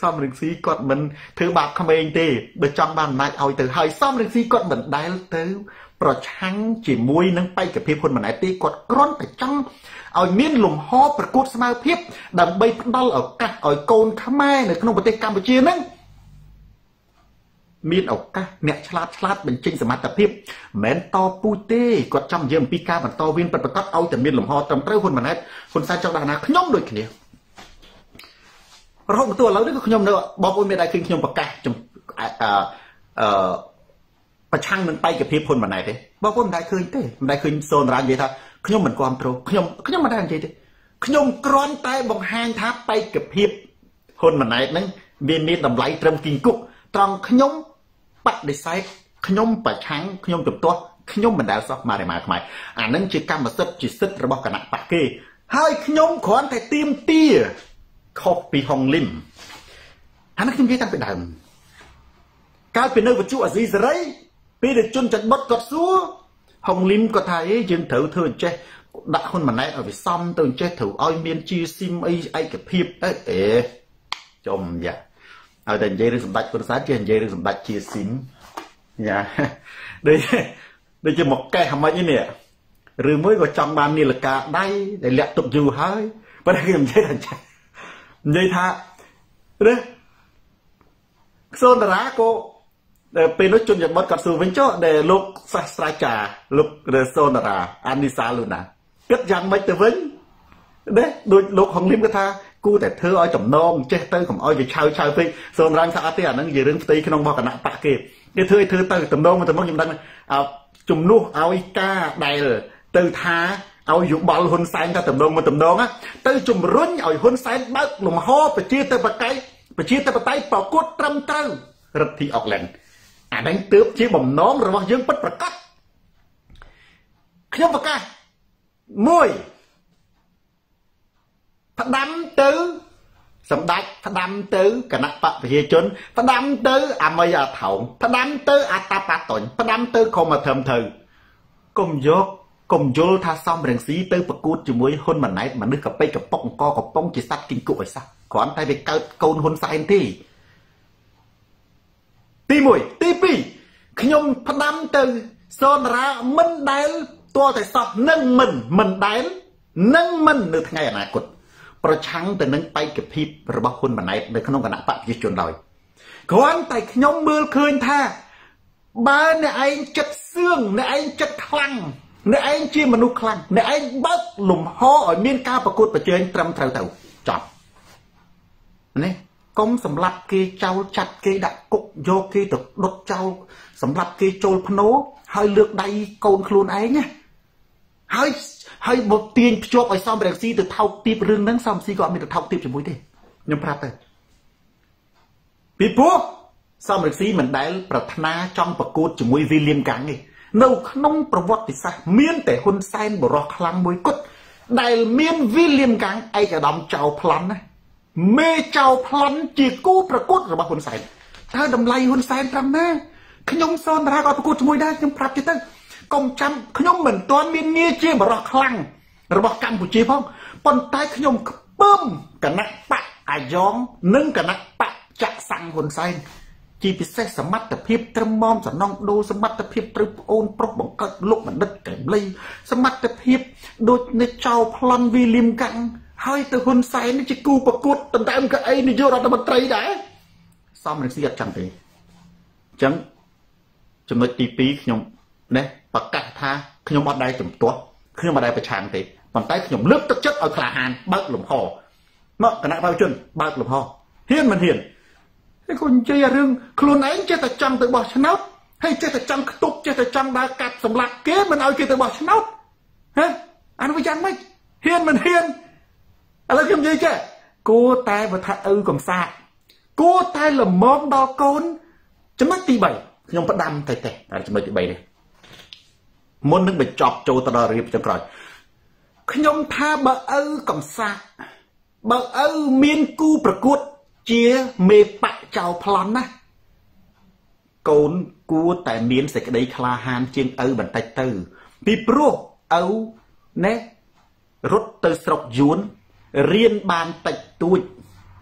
សំរងស៊ីគាត់មិនធ្វើបាបក្មេងទេបើចង់បានអំណាចឲ្យទៅហើយសំរងស៊ីគាត់មិនដែលទៅប្រឆាំងជាមួយនឹងបេក្ខភាពហ៊ុនម៉ាណែតទេគាត់គ្រាន់តែចង់ឲ្យមានលំហប្រកួតស្មើភាពដើម្បីផ្ដល់ឱកាសឲ្យកូនខ្មែរនៅក្នុងប្រទេសកម្ពុជាហ្នឹងមានឱកាសអ្នកឆ្លាតបញ្ចេញសមត្ថភាពមិនមែនតពូជទេគាត់ចង់និយាយអំពីការបន្តវេនប្រកបឲ្យតែមានលំហត្រឹមត្រូវហ៊ុនម៉ាណែតហ៊ុនសែនចង់ដាក់ណាខ្ញុំដូចគ្នារហូតមកទល់ឥឡូវនេះក៏ខ្ញុំនៅបងប្អូនមានដែរឃើញខ្ញុំប្រកាសប្រឆាំងនឹងបេក្ខភាពហ៊ុនម៉ាណែតទេបងប្អូនមិនដែរឃើញទេមិនដែរឃើញសូនរាជនិយាយថាខ្ញុំមិនគ្រប់គ្រងខ្ញុំមិនដែរនិយាយទេខ្ញុំគ្រាន់តែបង្ហាញថាបេក្ខភាពហ៊ុនម៉ាណែតហ្នឹងវាមានតម្លៃត្រឹមគីងគុកត្រង់ខ្ញុំបដិសេធខ្ញុំប្រឆាំងខ្ញុំជំទាស់ខ្ញុំមិនដែលសោះម៉ារ៉េម៉ាខ្មែរអានឹងជាកម្មសិទ្ធិជាសិទ្ធិរបស់គណៈបកគេហើយខ្ញុំគ្រាន់តែទៀមទាខុសពីហុងលឹមអានេះខ្ញុំនិយាយតាំងពីដើមកាលពីនៅវិទ្យុអាស៊ីសេរីពេលដែលជនចិត្តបុតគាត់សួរហុងលឹមគាត់ថាយើងត្រូវធ្វើអញ្ចេះដាក់ហ៊ុនម៉ាណែតឲ្យវាសមទៅអញ្ចេះត្រូវឲ្យមានជាស៊ីមអីឯកភាពចំយ៉ាឲ្យតែនិយាយរឿងសម្ដេចពុទ្ធសាសនាចេះនិយាយរឿងសម្ដេចជាស៊ីមយ៉ាដូចជាមកកេះហ្មិចនេះឬមួយក៏ចង់បាននាឡិកាដៃដែលលាក់ទុកយូរហើយប៉ុន្តែខ្ញុំនិយាយថានិយាយថាឬសូនតារាក៏ពេលនោះជនជាតិបតគាត់សួរវិញចុះដែលលោកសាស្ត្រាចារ្យលោកសូនតារាអានីសាលូណាគិតយ៉ាងម៉េចទៅវិញណាដូចលោកហុងលឹមគាត់ថាគួរតែធ្វើឲ្យចំណងចេះទៅកុំឲ្យវាឆៅពេកសូនរាំងថាអត់ទេអាហ្នឹងជារឿងផ្ទៃក្នុងរបស់គណៈបកគេធ្វើទៅតំណងខ្ញុំដឹងជំនួសឲ្យការដែលទៅថាឲ្យយោបល់ហ៊ុនសែនថាតំណងទៅជំរុញឲ្យហ៊ុនសែនបើកលំហប្រជាធិបតេយ្យប្រកួតត្រឹមត្រូវរដ្ឋីអុកឡែនអានេះទើបជាបំណងរបស់យើងពិតប្រាកដខ្ញុំប្រកាសមួយផ្ដាំទៅសម្ដេចផ្ដាំទៅគណៈបកប្រជាជនផ្ដាំទៅអាមីអាថោងផ្ដាំទៅអាតាប៉ាតុញផ្ដាំទៅខំអាធឹមទៅកុំយល់ថាសំរងស៊ីទៅប្រកួតជាមួយហ៊ុនម៉ាណែតមនុស្សកប៉ិកកប៉ុកអង្គកំប៉ុងជាសัตว์គីងគុកឲ្យសោះគ្រាន់តែវាកើតកូនហ៊ុនសែនទេទី1ទី2ខ្ញុំផ្ដាំទៅសូនរាមិនដែលទាល់តែសោះនឹងមិនដែលនឹងមិននៅថ្ងៃអនាគតប្រឆាំងទៅនឹងបេក្ខភាពរបស់ហ៊ុនម៉ាណែតនៅក្នុងគណៈបកប្រជាជនឡើយគ្រាន់តែខ្ញុំមើលឃើញថាបើអ្នកឯងចិត្តសឿងអ្នកឯងចិត្តខ្លាំងអ្នកឯងជាមនុស្សខ្លាំងអ្នកឯងបើកលំហឲ្យមានការប្រកួតប្រជែងត្រឹមត្រូវទៅចប់នេះកុំសម្លាប់គេចោលចាត់គេដាក់គុកយកគេទៅដុតចោលសម្លាប់គេចូលភ្នោហើយលើកដៃកូនខ្លួនឯងណាហើយមកទាញភ្ជាប់ឲ្យសំរងស៊ីទៅថោកទាបរឿងហ្នឹងសំស៊ីក៏អត់មានទៅថោកទាបជាមួយទេខ្ញុំប្រាប់ទៅពីព្រោះសំរងស៊ីមិនដែលប្រាថ្នាចង់ប្រកួតជាមួយវីលៀមកាំងទេនៅក្នុងប្រវត្តិសាស្ត្រមានតែហ៊ុនសែនបរោះខ្លាំងមួយគត់ដែលមានវីលៀមកាំងឯកឧត្តមចៅប្លន់ណាមេចៅប្លន់ជាគូប្រកួតរបស់ហ៊ុនសែនតើតម្លៃហ៊ុនសែនត្រឹមណាខ្ញុំសូនតារាក៏ប្រកួតជាមួយដែរខ្ញុំប្រាប់ទេទៅកុំចាំខ្ញុំមិនទាន់មានងារជាបរោះខ្លាំងរបស់កម្ពុជាផងប៉ុន្តែខ្ញុំខ្ពើមគណៈបកអាយ៉ងនិងគណៈបកចាក់សាំងហ៊ុនសែនជាពិសេសសមត្ថភាពត្រឹមមសំណងដូរសមត្ថភាពត្រូវប្អូនប្រុសបង្កើតលោកបណ្ឌិតកែមលីសមត្ថភាពដូចនៅចៅប្លន់វីលីមកាំងហើយទៅហ៊ុនសែននេះជាគូប្រកួតដណ្ដើមកៅអីនាយករដ្ឋមន្ត្រីដែរសំរងស៊ីអត់ចឹងទេអញ្ចឹងចំណុចទី2ខ្ញុំណាប្រកាសថាខ្ញុំអត់ដែរជំទាស់ខ្ញុំអត់ដែរប្រឆាំងទេប៉ុន្តែខ្ញុំលើកទឹកចិត្តឲ្យក្លាហានបើកលំហមកគណៈប្រជាជនបើកលំហហ៊ានមិនហ៊ានហើយគាត់និយាយរឿងខ្លួនឯងចេះតែចង់ទៅបោះឆ្នោតហើយចេះតែចង់ខ្ទប់ចេះតែចង់ដើរកាត់សម្លាប់គេមិនឲ្យគេទៅបោះឆ្នោតហ៎អានោះវាយ៉ាងម៉េចហ៊ានមិនហ៊ានឥឡូវខ្ញុំនិយាយចេះគួរតែបើថាឪកំសាកគួរតែលំមដល់កូនចំណុចទី3ខ្ញុំផ្ដាំតែចំណុចទី3នេះមុននឹងបញ្ចប់ចូលទៅដល់រៀបចុងក្រោយខ្ញុំថាបើឪកំសាកបើឪមានគូប្រកួតជាមេបកចៅប្លន់ណាកូនគួរតែមានសេចក្តីក្លាហានជាងឪបន្តិចទៅពីព្រោះឪណែរត់ទៅស្រុកយួនរៀនបានតិចតួច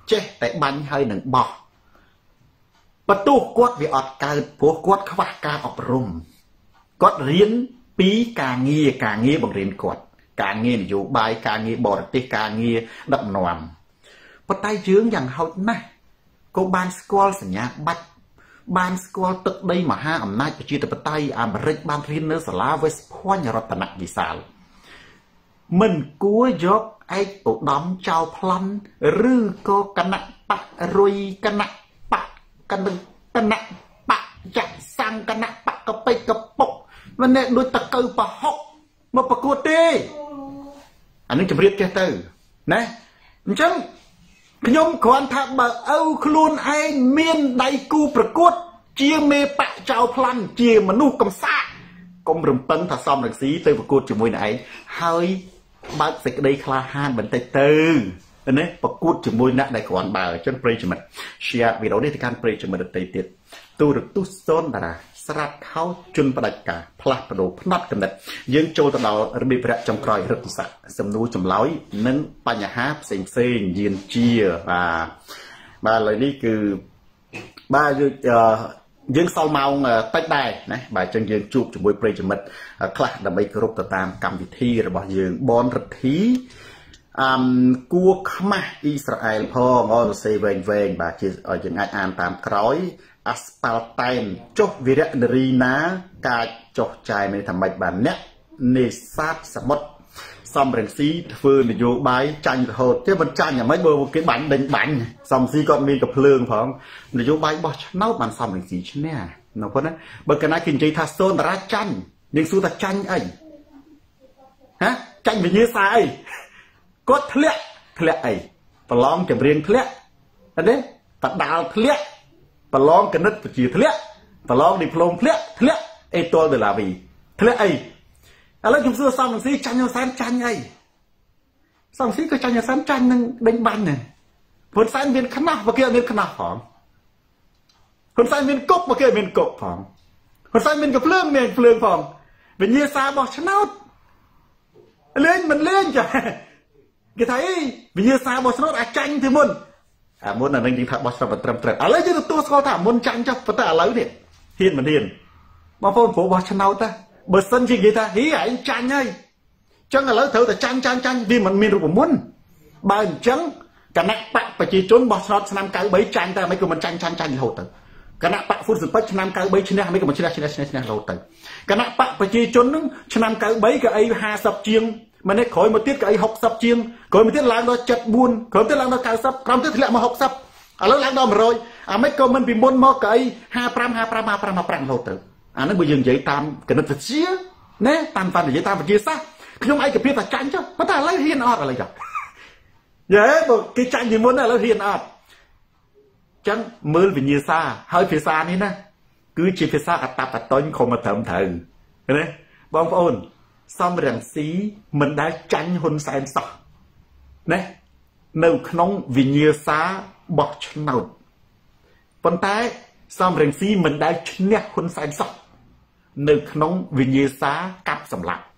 ចេះតែបាញ់ហើយនឹងបោះបន្ទោះគាត់វាអត់កើតព្រោះគាត់ខ្វះការអប់រំគាត់រៀនពីការងារបង្រៀនគាត់ការងារនយោបាយការងារបរទេសការងារដឹកនាំប៉ុន្តែយើងយ៉ាងហោចណាស់ក៏បានស្គាល់សញ្ញាបត្របានស្គាល់ទឹកដីមហាអំណាចប្រជាធិបតេយ្យអាមេរិកបានរៀននៅសាលា West Point រតនវិសាលមិនគួរយកឯកឧត្តមចៅប្លន់ឬក៏គណៈបករុយគណៈបកគណៈបកចាក់សាំងគណៈបកកពេចកពុកមិននេះដូចតកៅប្រហុកមកប្រកួតទេអានឹងជម្រាបចេះទៅណាអញ្ចឹងខ្ញុំគ្រាន់ថាបើឪខ្លួនឯងមានដៃគូប្រកួតជាមេបកចៅប្លន់ជាមនុស្សកំសាកកុំរំពឹងថាសំរងស៊ីទៅប្រកួតជាមួយនឹងឯងហើយបើកសេចក្តីក្លាហានបន្តិចទៅណាប្រកួតជាមួយអ្នកដែលគ្រាន់បើអញ្ចឹងប្រិយមិត្ត share វីដេអូនេះទៅកាន់ប្រិយមិត្តដទៃទៀតទូរទស្សន៍សូនតារាស្រាប់ខោជន់ផ្ដាច់ការផ្លាស់ប្ដូរផ្នែកកំណត់យើងចូលទៅដល់របៀបរកចំក្រោយរដ្ឋសាស្ត្រសំណួរចម្លើយនិងបញ្ហាផ្សេងយានជាបាទឥឡូវនេះគឺបាទយើងសល់ម៉ោងតិចដែរណាបាទអញ្ចឹងយើងជួបជាមួយប្រិយមិត្តខ្លះដើម្បីគ្រប់ទៅតាមកម្មវិធីរបស់យើងបនរដ្ឋីគួខ្មាស់អ៊ីស្រាអែលផងអរសេវែងបាទជាយើងអាចអានតាមក្រោយអាស្ប៉ាល់តែនចុះវិរៈនារីណាកាចចុះចាយមានថាម៉េចបាទអ្នកនេសាទសមុទ្រសំរងស៊ីធ្វើនយោបាយចាញ់រហូតទេមិនចាញ់យ៉ាងម៉េចបើគេបាញ់ដេញបាញ់សំស៊ីគាត់មានកំភ្លើងផងនយោបាយបោះឆ្នោតបានសំរងស៊ីឈ្នះណាប៉ុណ្ណាបើកាលណាគេនិយាយថាសូនតារាចាញ់យើងសួរថាចាញ់អីហ៎ចាញ់វិញ្ញាសាអីគាត់ធ្លាក់អីប្រឡងចម្រៀងធ្លាក់ឃើញទេបដាល់ធ្លាក់ប្រឡងគណិតវិទ្យាធ្លាក់ប្រឡងឌីប្លូមធ្លាក់អេតលដេឡាវីធ្លាក់អីឥឡូវខ្ញុំសួរសំរងស៊ីចាញ់ហ៊ុនសែនចាញ់អីសំរងស៊ីក៏ចាញ់ហ៊ុនសែនចាញ់នឹងដេញបាញ់ដែរហ៊ុនសែនមានខ្នោះបើគេអត់មានខ្នោះផងហ៊ុនសែនមានគុកបើគេអត់មានគុកផងហ៊ុនសែនមានកំភ្លើងមានភ្លើងផងវិញ្ញាសាបោះឆ្នោតលេងមិនលេងចាគេថាអីវិញ្ញាសាបោះឆ្នោតអាចចាញ់ទៅមុនមុនអានឹងនិយាយថាបោះឆ្នោតមិនត្រឹមត្រូវឥឡូវយើងទទួលស្គាល់ថាមុនចាញ់ចុះប៉ុន្តែឥឡូវនេះហ៊ានមិនហ៊ានបងប្អូនព្រោះបោះឆ្នោតទៅបើសិនជានិយាយថាហីឯងចាញ់ហើយអញ្ចឹងឥឡូវត្រូវតែចាញ់វាមិនមានរូបមន្តបើអញ្ចឹងគណៈបកប្រជាជនបោះឆ្នោតឆ្នាំ93ចាញ់តែមិនក៏មិនចាញ់រហូតទៅគណៈបកហ្វុតសិបិចឆ្នាំ93ឈ្នះមិនក៏មិនឈ្នះរហូតទៅគណៈបកប្រជាជននឹងឆ្នាំ93ក៏អី50ជាងម្នេះក្រោយមកទៀតក៏អី60ជាងក្រោយមកទៀតឡើងដល់74ក្រោយទៀតឡើងដល់90ក្រោយទៀតធ្លាក់មក60ឥឡូវឡើងដល់100អាមិនក៏មិនពីមុនមកក៏អី55រហូតទៅអានេះបើយើងនិយាយតាមគណិតវិទ្យាណាតាមនិយាយតាមវិទ្យាសាស្ត្រខ្ញុំឯកភាពថាចាញ់ចុះប៉ុន្តែឥឡូវហ៊ានអត់ឥឡូវចុះយេបើគេចាញ់ពីមុនឥឡូវហ៊ានអត់ចឹងមើលវិញ្ញាសាហើយភាសានេះណាគឺជាភាសាអត្តបតញ្ញខំមកត្រឹមត្រូវណាបងប្អូនសំរងស៊ីមិនដែលចាញ់ហ៊ុនសែនសោះណានៅក្នុងវិញ្ញាសាបោះឆ្នោតប៉ុន្តែសំរងស៊ីមិនដែលឈ្នះហ៊ុនសែនសោះនៅក្នុងវិញ្ញាសាកាប់សម្លាប់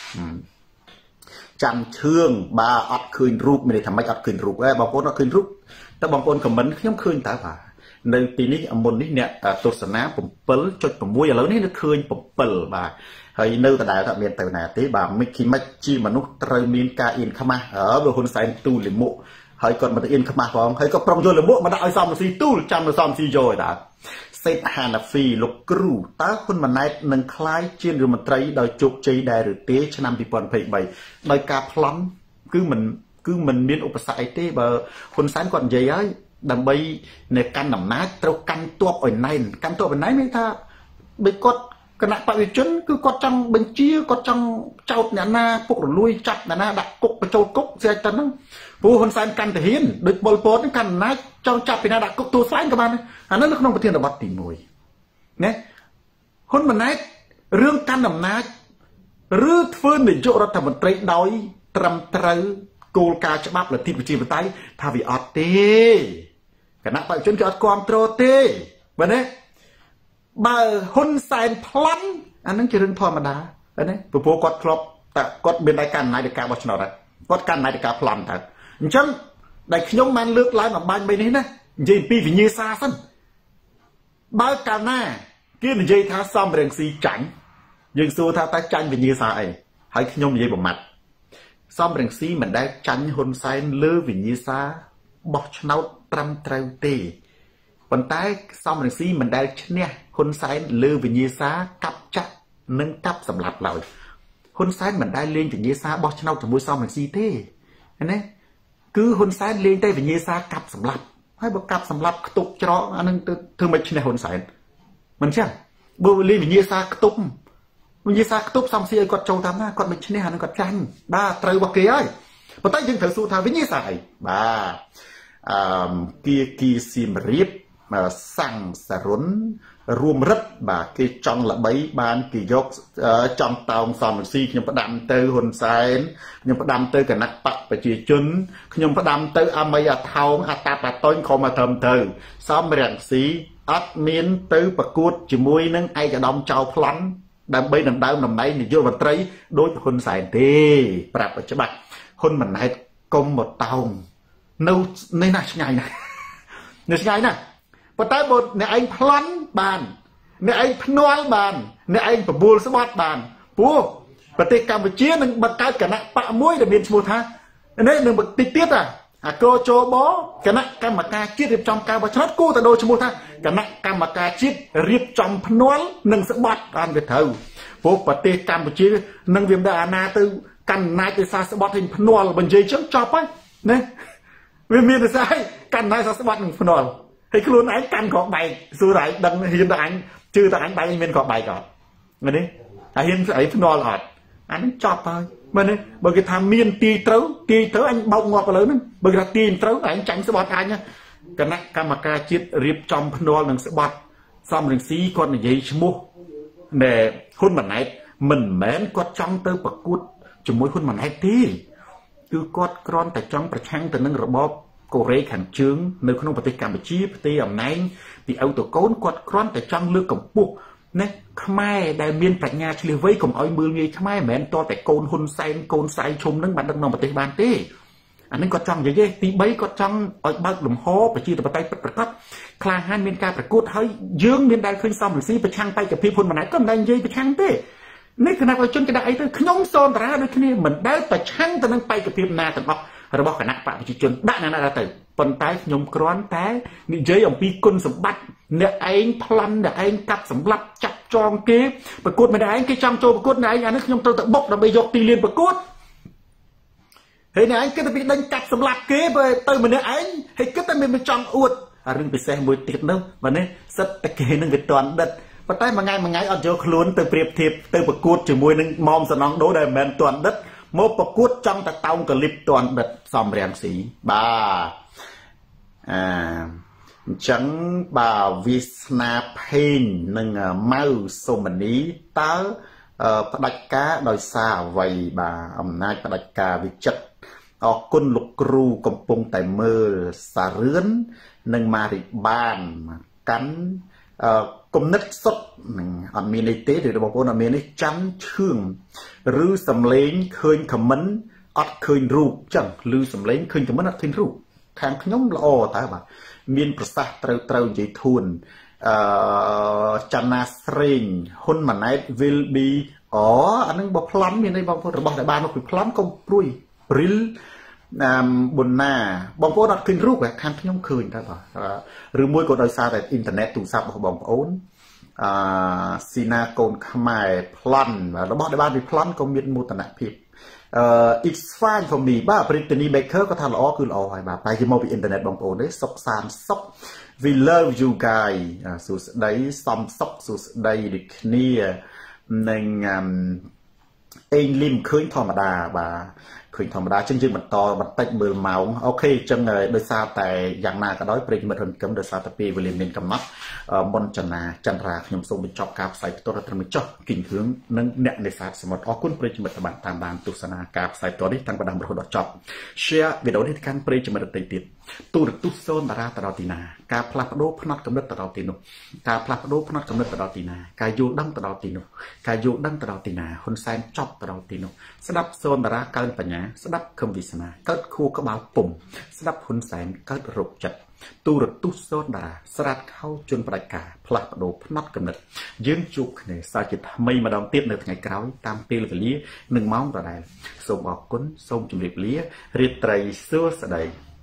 ចាំឈឿងបើអត់ឃើញរូបមានន័យថាម៉េចអត់ឃើញរូបបងប្អូនអត់ឃើញរូបតែបងប្អូនខមមិនខ្ញុំឃើញតើបាទនៅទីនេះមុននេះអ្នកទស្សនា 7.6 ឥឡូវនេះនៅឃើញ 7 បាទហើយនៅដដែលថាមានទៅណាទេបាទមិចគីមិចជាមនុស្សត្រូវមានការអៀនខ្មាស់បើហ៊ុនសែនទូលិមុខហើយគាត់មិនទៅអៀនខ្មាស់ផងហើយក៏ប្រុងយកលិមុខមកដាក់ឲ្យសំរងស៊ីទូលចាំសំរងស៊ីយកឯតាសេតហាណាហ្វីលោកគ្រូតើហ៊ុនម៉ាណែតនឹងក្លាយជានាយករដ្ឋមន្ត្រីដោយជោគជ័យដែរឬទេឆ្នាំ2023ដោយការប្លន់គឺមិនមានឧបសគ្គអីទេបើហ៊ុនសែនគាត់និយាយហើយដើម្បីនៅកាន់អំណាចត្រូវកាន់ទ័ពឲ្យណែនកាន់ទ័ពឲ្យណែនមានថាបើគាត់គណៈបព្វជិជនគឺគាត់ចង់បញ្ជាគាត់ចង់ចោទអ្នកណាពុករលួយចាប់អ្នកណាដាក់គុកបញ្ចូលគុកស្អីទៅហ្នឹងព្រោះហ៊ុនសែនកាន់ទាហានដូចប៉ុលពតហ្នឹងកាន់អំណាចចង់ចាប់ពីណាដាក់គុកទូស្លែងក៏បានអានោះនៅក្នុងប្រធានបទទី1ណាហ៊ុនម៉ាណែតរឿងកាន់អំណាចឬធ្វើនាយករដ្ឋមន្ត្រីដោយត្រឹមត្រូវគោលការណ៍ច្បាប់លទ្ធិប្រជាធិបតេយ្យថាវាអត់ទេគណៈបព្វជិជនគេអត់គ្រប់គ្រងទេបាទណាបើហ៊ុនសែនប្លន់អានឹងជារឿងធម្មតាណាព្រោះគាត់ធ្លាប់តែគាត់មានតែកាន់អំណាចនៃការបោះឆ្នោតហើយគាត់កាន់អំណាចនៃការប្លន់ទៅអញ្ចឹង đại nhóm man lược lại mà ban bên đấy nè dây pi vì như xa sân bao cả na kia là dây tha xong rèn xì chảnh nhưng xua tha ta chanh vì như xa ấy hãy nhóm dây vào mặt xong rèn xì mình đã chanh hôn sai lơ vì như xa bọc nấu trăm trâu tê còn tay xong rèn xì mình đã nè hôn sai lơ vì như xa cặp chắc nâng cặp sầm lạp lại hôn sai mình đã lên vì như xa bọc nấu trong mũi xong rèn xì tê này cứ hôn sai lên tay vì như xa cặp sầm lạp hay bậc cặp sầm lạp tục cho anh nên thương mình này hôn sai mình chắc bơ lên vì như xa tục mình như xa tục xong xí còn trâu tắm còn mình này nó còn chanh ba trời bậc kia ấy và tay dừng thử su thà với như sai ba kia kia sim riệp mà sang sà rốn rùm rất bà kia trong là bấy ban kỳ dốc trong tàu xong xí nhưng phải đâm tới hôn sai nhưng phải đâm tới cả nát bạc và chia chân nhưng phải đâm tới amay thao tạp tôi không mà thầm thờ xong rèn xí admin tới bạc cuột chỉ môi nâng ai cả đom trao phấn đâm bay nằm đau nằm đấy thì vô vật trái đối hôn sai thế bạc ở chỗ bạc hôn mình này công một tàu nâu nên là ngày này nên ngày này và tại một này anh phấn bàn này anh phấn bàn này anh phải buồn sẽ bát bàn bố và tê Campuchia nâng bật cái cả nặng bạ muối để miền một ha nên nâng bật tít tiết cô cho bó cả nặng cam mà ca chiết riệp trong cao và chót cô tại đôi cho một ha cả nặng cam mà ca chiết riệp trong phấn nâng sẽ bát bàn về thầu bố và tê Campuchia nâng viêm đà na từ căn này từ xa sẽ bát hình phấn bằng dây trước chọc ấy nè viêm miền từ sai căn này sẽ bát hình phấn thì cái luôn anh căn có bài xưa đấy đừng hiện tại anh chưa tại anh bay mình có bài có người đi hiện ấy phân đo lọt anh chọc thôi bên đây bởi cái tham miên ti trấu anh bông ngọt lớn lắm bởi cái tiền trấu anh tránh sẽ bọt anh nhá cái nát cam mà ca chiết riệp trong phân đo mình sẽ bọt xong mình xí con là giấy mua để hôn mặt này mình mến có trong tới bậc cút chỉ mỗi hôn mặt này tí cứ có con tại trong bậc trăng từ nâng rồi bóp cô rê khẳng trướng nơi không phải Campuchia thì ở này thì auto cốn quạt con tại trong lưới cổng buộc nè Khmer đại miền Bạch Nha chỉ với cùng oi mưa như Khmer mẹ to tại côn hôn say chôm nâng bạn đằng nào mà tây bàn tê anh nên có trong vậy chứ tí bấy có trong ở bao lùm hố và chia từ tay bật cấp khai hai miền ca phải cốt hơi dương miền đại khơi xong rồi xí phải chăng tayกับพี่พลมาไหนก็ได้ยี่ไปchăng têนี่ขนาดว่าจนกระไดตัวขยมโซนแต่ละด้วยที่นี่เหมือนได้แต่ช่างแต่นั่งไปกับพี่นาแต่บอกเราบอกขนาดปะจิจนได้นั่นอะไรแต่ปนท้ายยมกร้อนแต่นี่เจออย่างปีกุลสมบัติเนี่ยเองพลันเนี่ยเองกับสำหรับจับจองเก็บประกวดไม่ได้เองกี่จังโจประกวดไหนอันนั้นยมตัวตะบกเราไปยกตีเรียนประกวดเฮ้ยเนี่ยเองก็จะไปดันจับสำหรับเก็บไปเติมมันเนี่ยเองเฮ้ยก็จะเป็นจังอวดเรื่องไปแซงมวยติดเนาะวันนี้สัตตะเกียนึงไปตอนเด็ดพอใต้มาไงเอาโจขลุ่นเติมเปรียบเทียบเติมประกวดจมูกนึงมอมสนองโดได้แมนตอนเด็ดโมประกวดจังแต่เตากับลิบตอนเด็ดซอมแรงสีบ้าจังบ่าววิสนาเพนหนึ่งเมาสมนี้เต้าประดักกาโดยซาไวบ่าอำนาจประดักกาวิจัดออกกุนลูกครูกำปงแต่เมื่อสาเรือนหนึ่งมาริบ้านกันกลมนัดสดหนึ่งอเมริเต้หรือบอกว่าอเมริจันเชื่องหรือสำเร็จเคยขมันอัดเคยรูปจังหรือสำเร็จเคยขมันอัดเคยรูปทางขยมละอตาบ่ามีนประสาทเตาใจทุนจันนาสริงหุ่นมันไหนวิลบีอันนั้นบอกพลันมีในบางคนบอกแต่บ้านมันคือพลันก็ปลุยริลบนหน้าบางคนอัดขึ้นรูปแบบทางขยมคืนได้ป่ะหรือมวยก็โดยซาแต่อินเทอร์เน็ตถูกซับบางคนซีนาโกนขมายพลันแล้วบอกแต่บ้านมีพลันก็มีมูตนาพิบit's fine for me บ้าปริตนีเบเกอร์ก็ทำละอ้อคือละอ้อยมาไปที่มองไปอินเทอร์เน็ตบางโอนได้ซอกซานซอก we love you guys สุดได้ซ้ำซอกสุดได้ดิคเนียในเองริมคืนธรรมดาบ่าคืนธรรมดาจริงๆมันต่อมันเตะเบอร์เมาโอเคจังเลยโดยซาแต่อย่างนาก็ได้ปริมาณเงินกำโดยซาแต่ปีเวลินเมนกำนัดบนจันนาจันราขยมทรงเป็นจอบกาบใส่ตัวรัตมิจอบกิ่งเหืองนั่งเนในศาสตร์สมรอคุณปริจมิตบันตามดานตุสนากาบใส่ตัวนี้ทางประดามรหดจอบเชียวิดีโอที่การปริจมิตติดตูรตุโซนตราตราตินากาพลับโดพนัดกำเนิดตราตินุกาพลับโดพนัดกำเนิดตราตินากายูดังตราตินุกายูดังตราตินาคนแซนจอบตราตินุสดับโซนตราการปัญญาสดับคำวิสนาเกิดคู่กระบาปุ่มสดับคนแสนเกิดรูปจัดตูรตุโซนตราสลัดเข้าจนประกาพลับโดพนัดกำเนิดยืนจุกในสาจิตไม่มาดองเตี้ยในไงกล่าวตามปีละเลี้ยหนึ่งม้องต่อได้ส่งออกก้นส่งจุลิบเลี้ยเรียดไตรเสื้อสดาย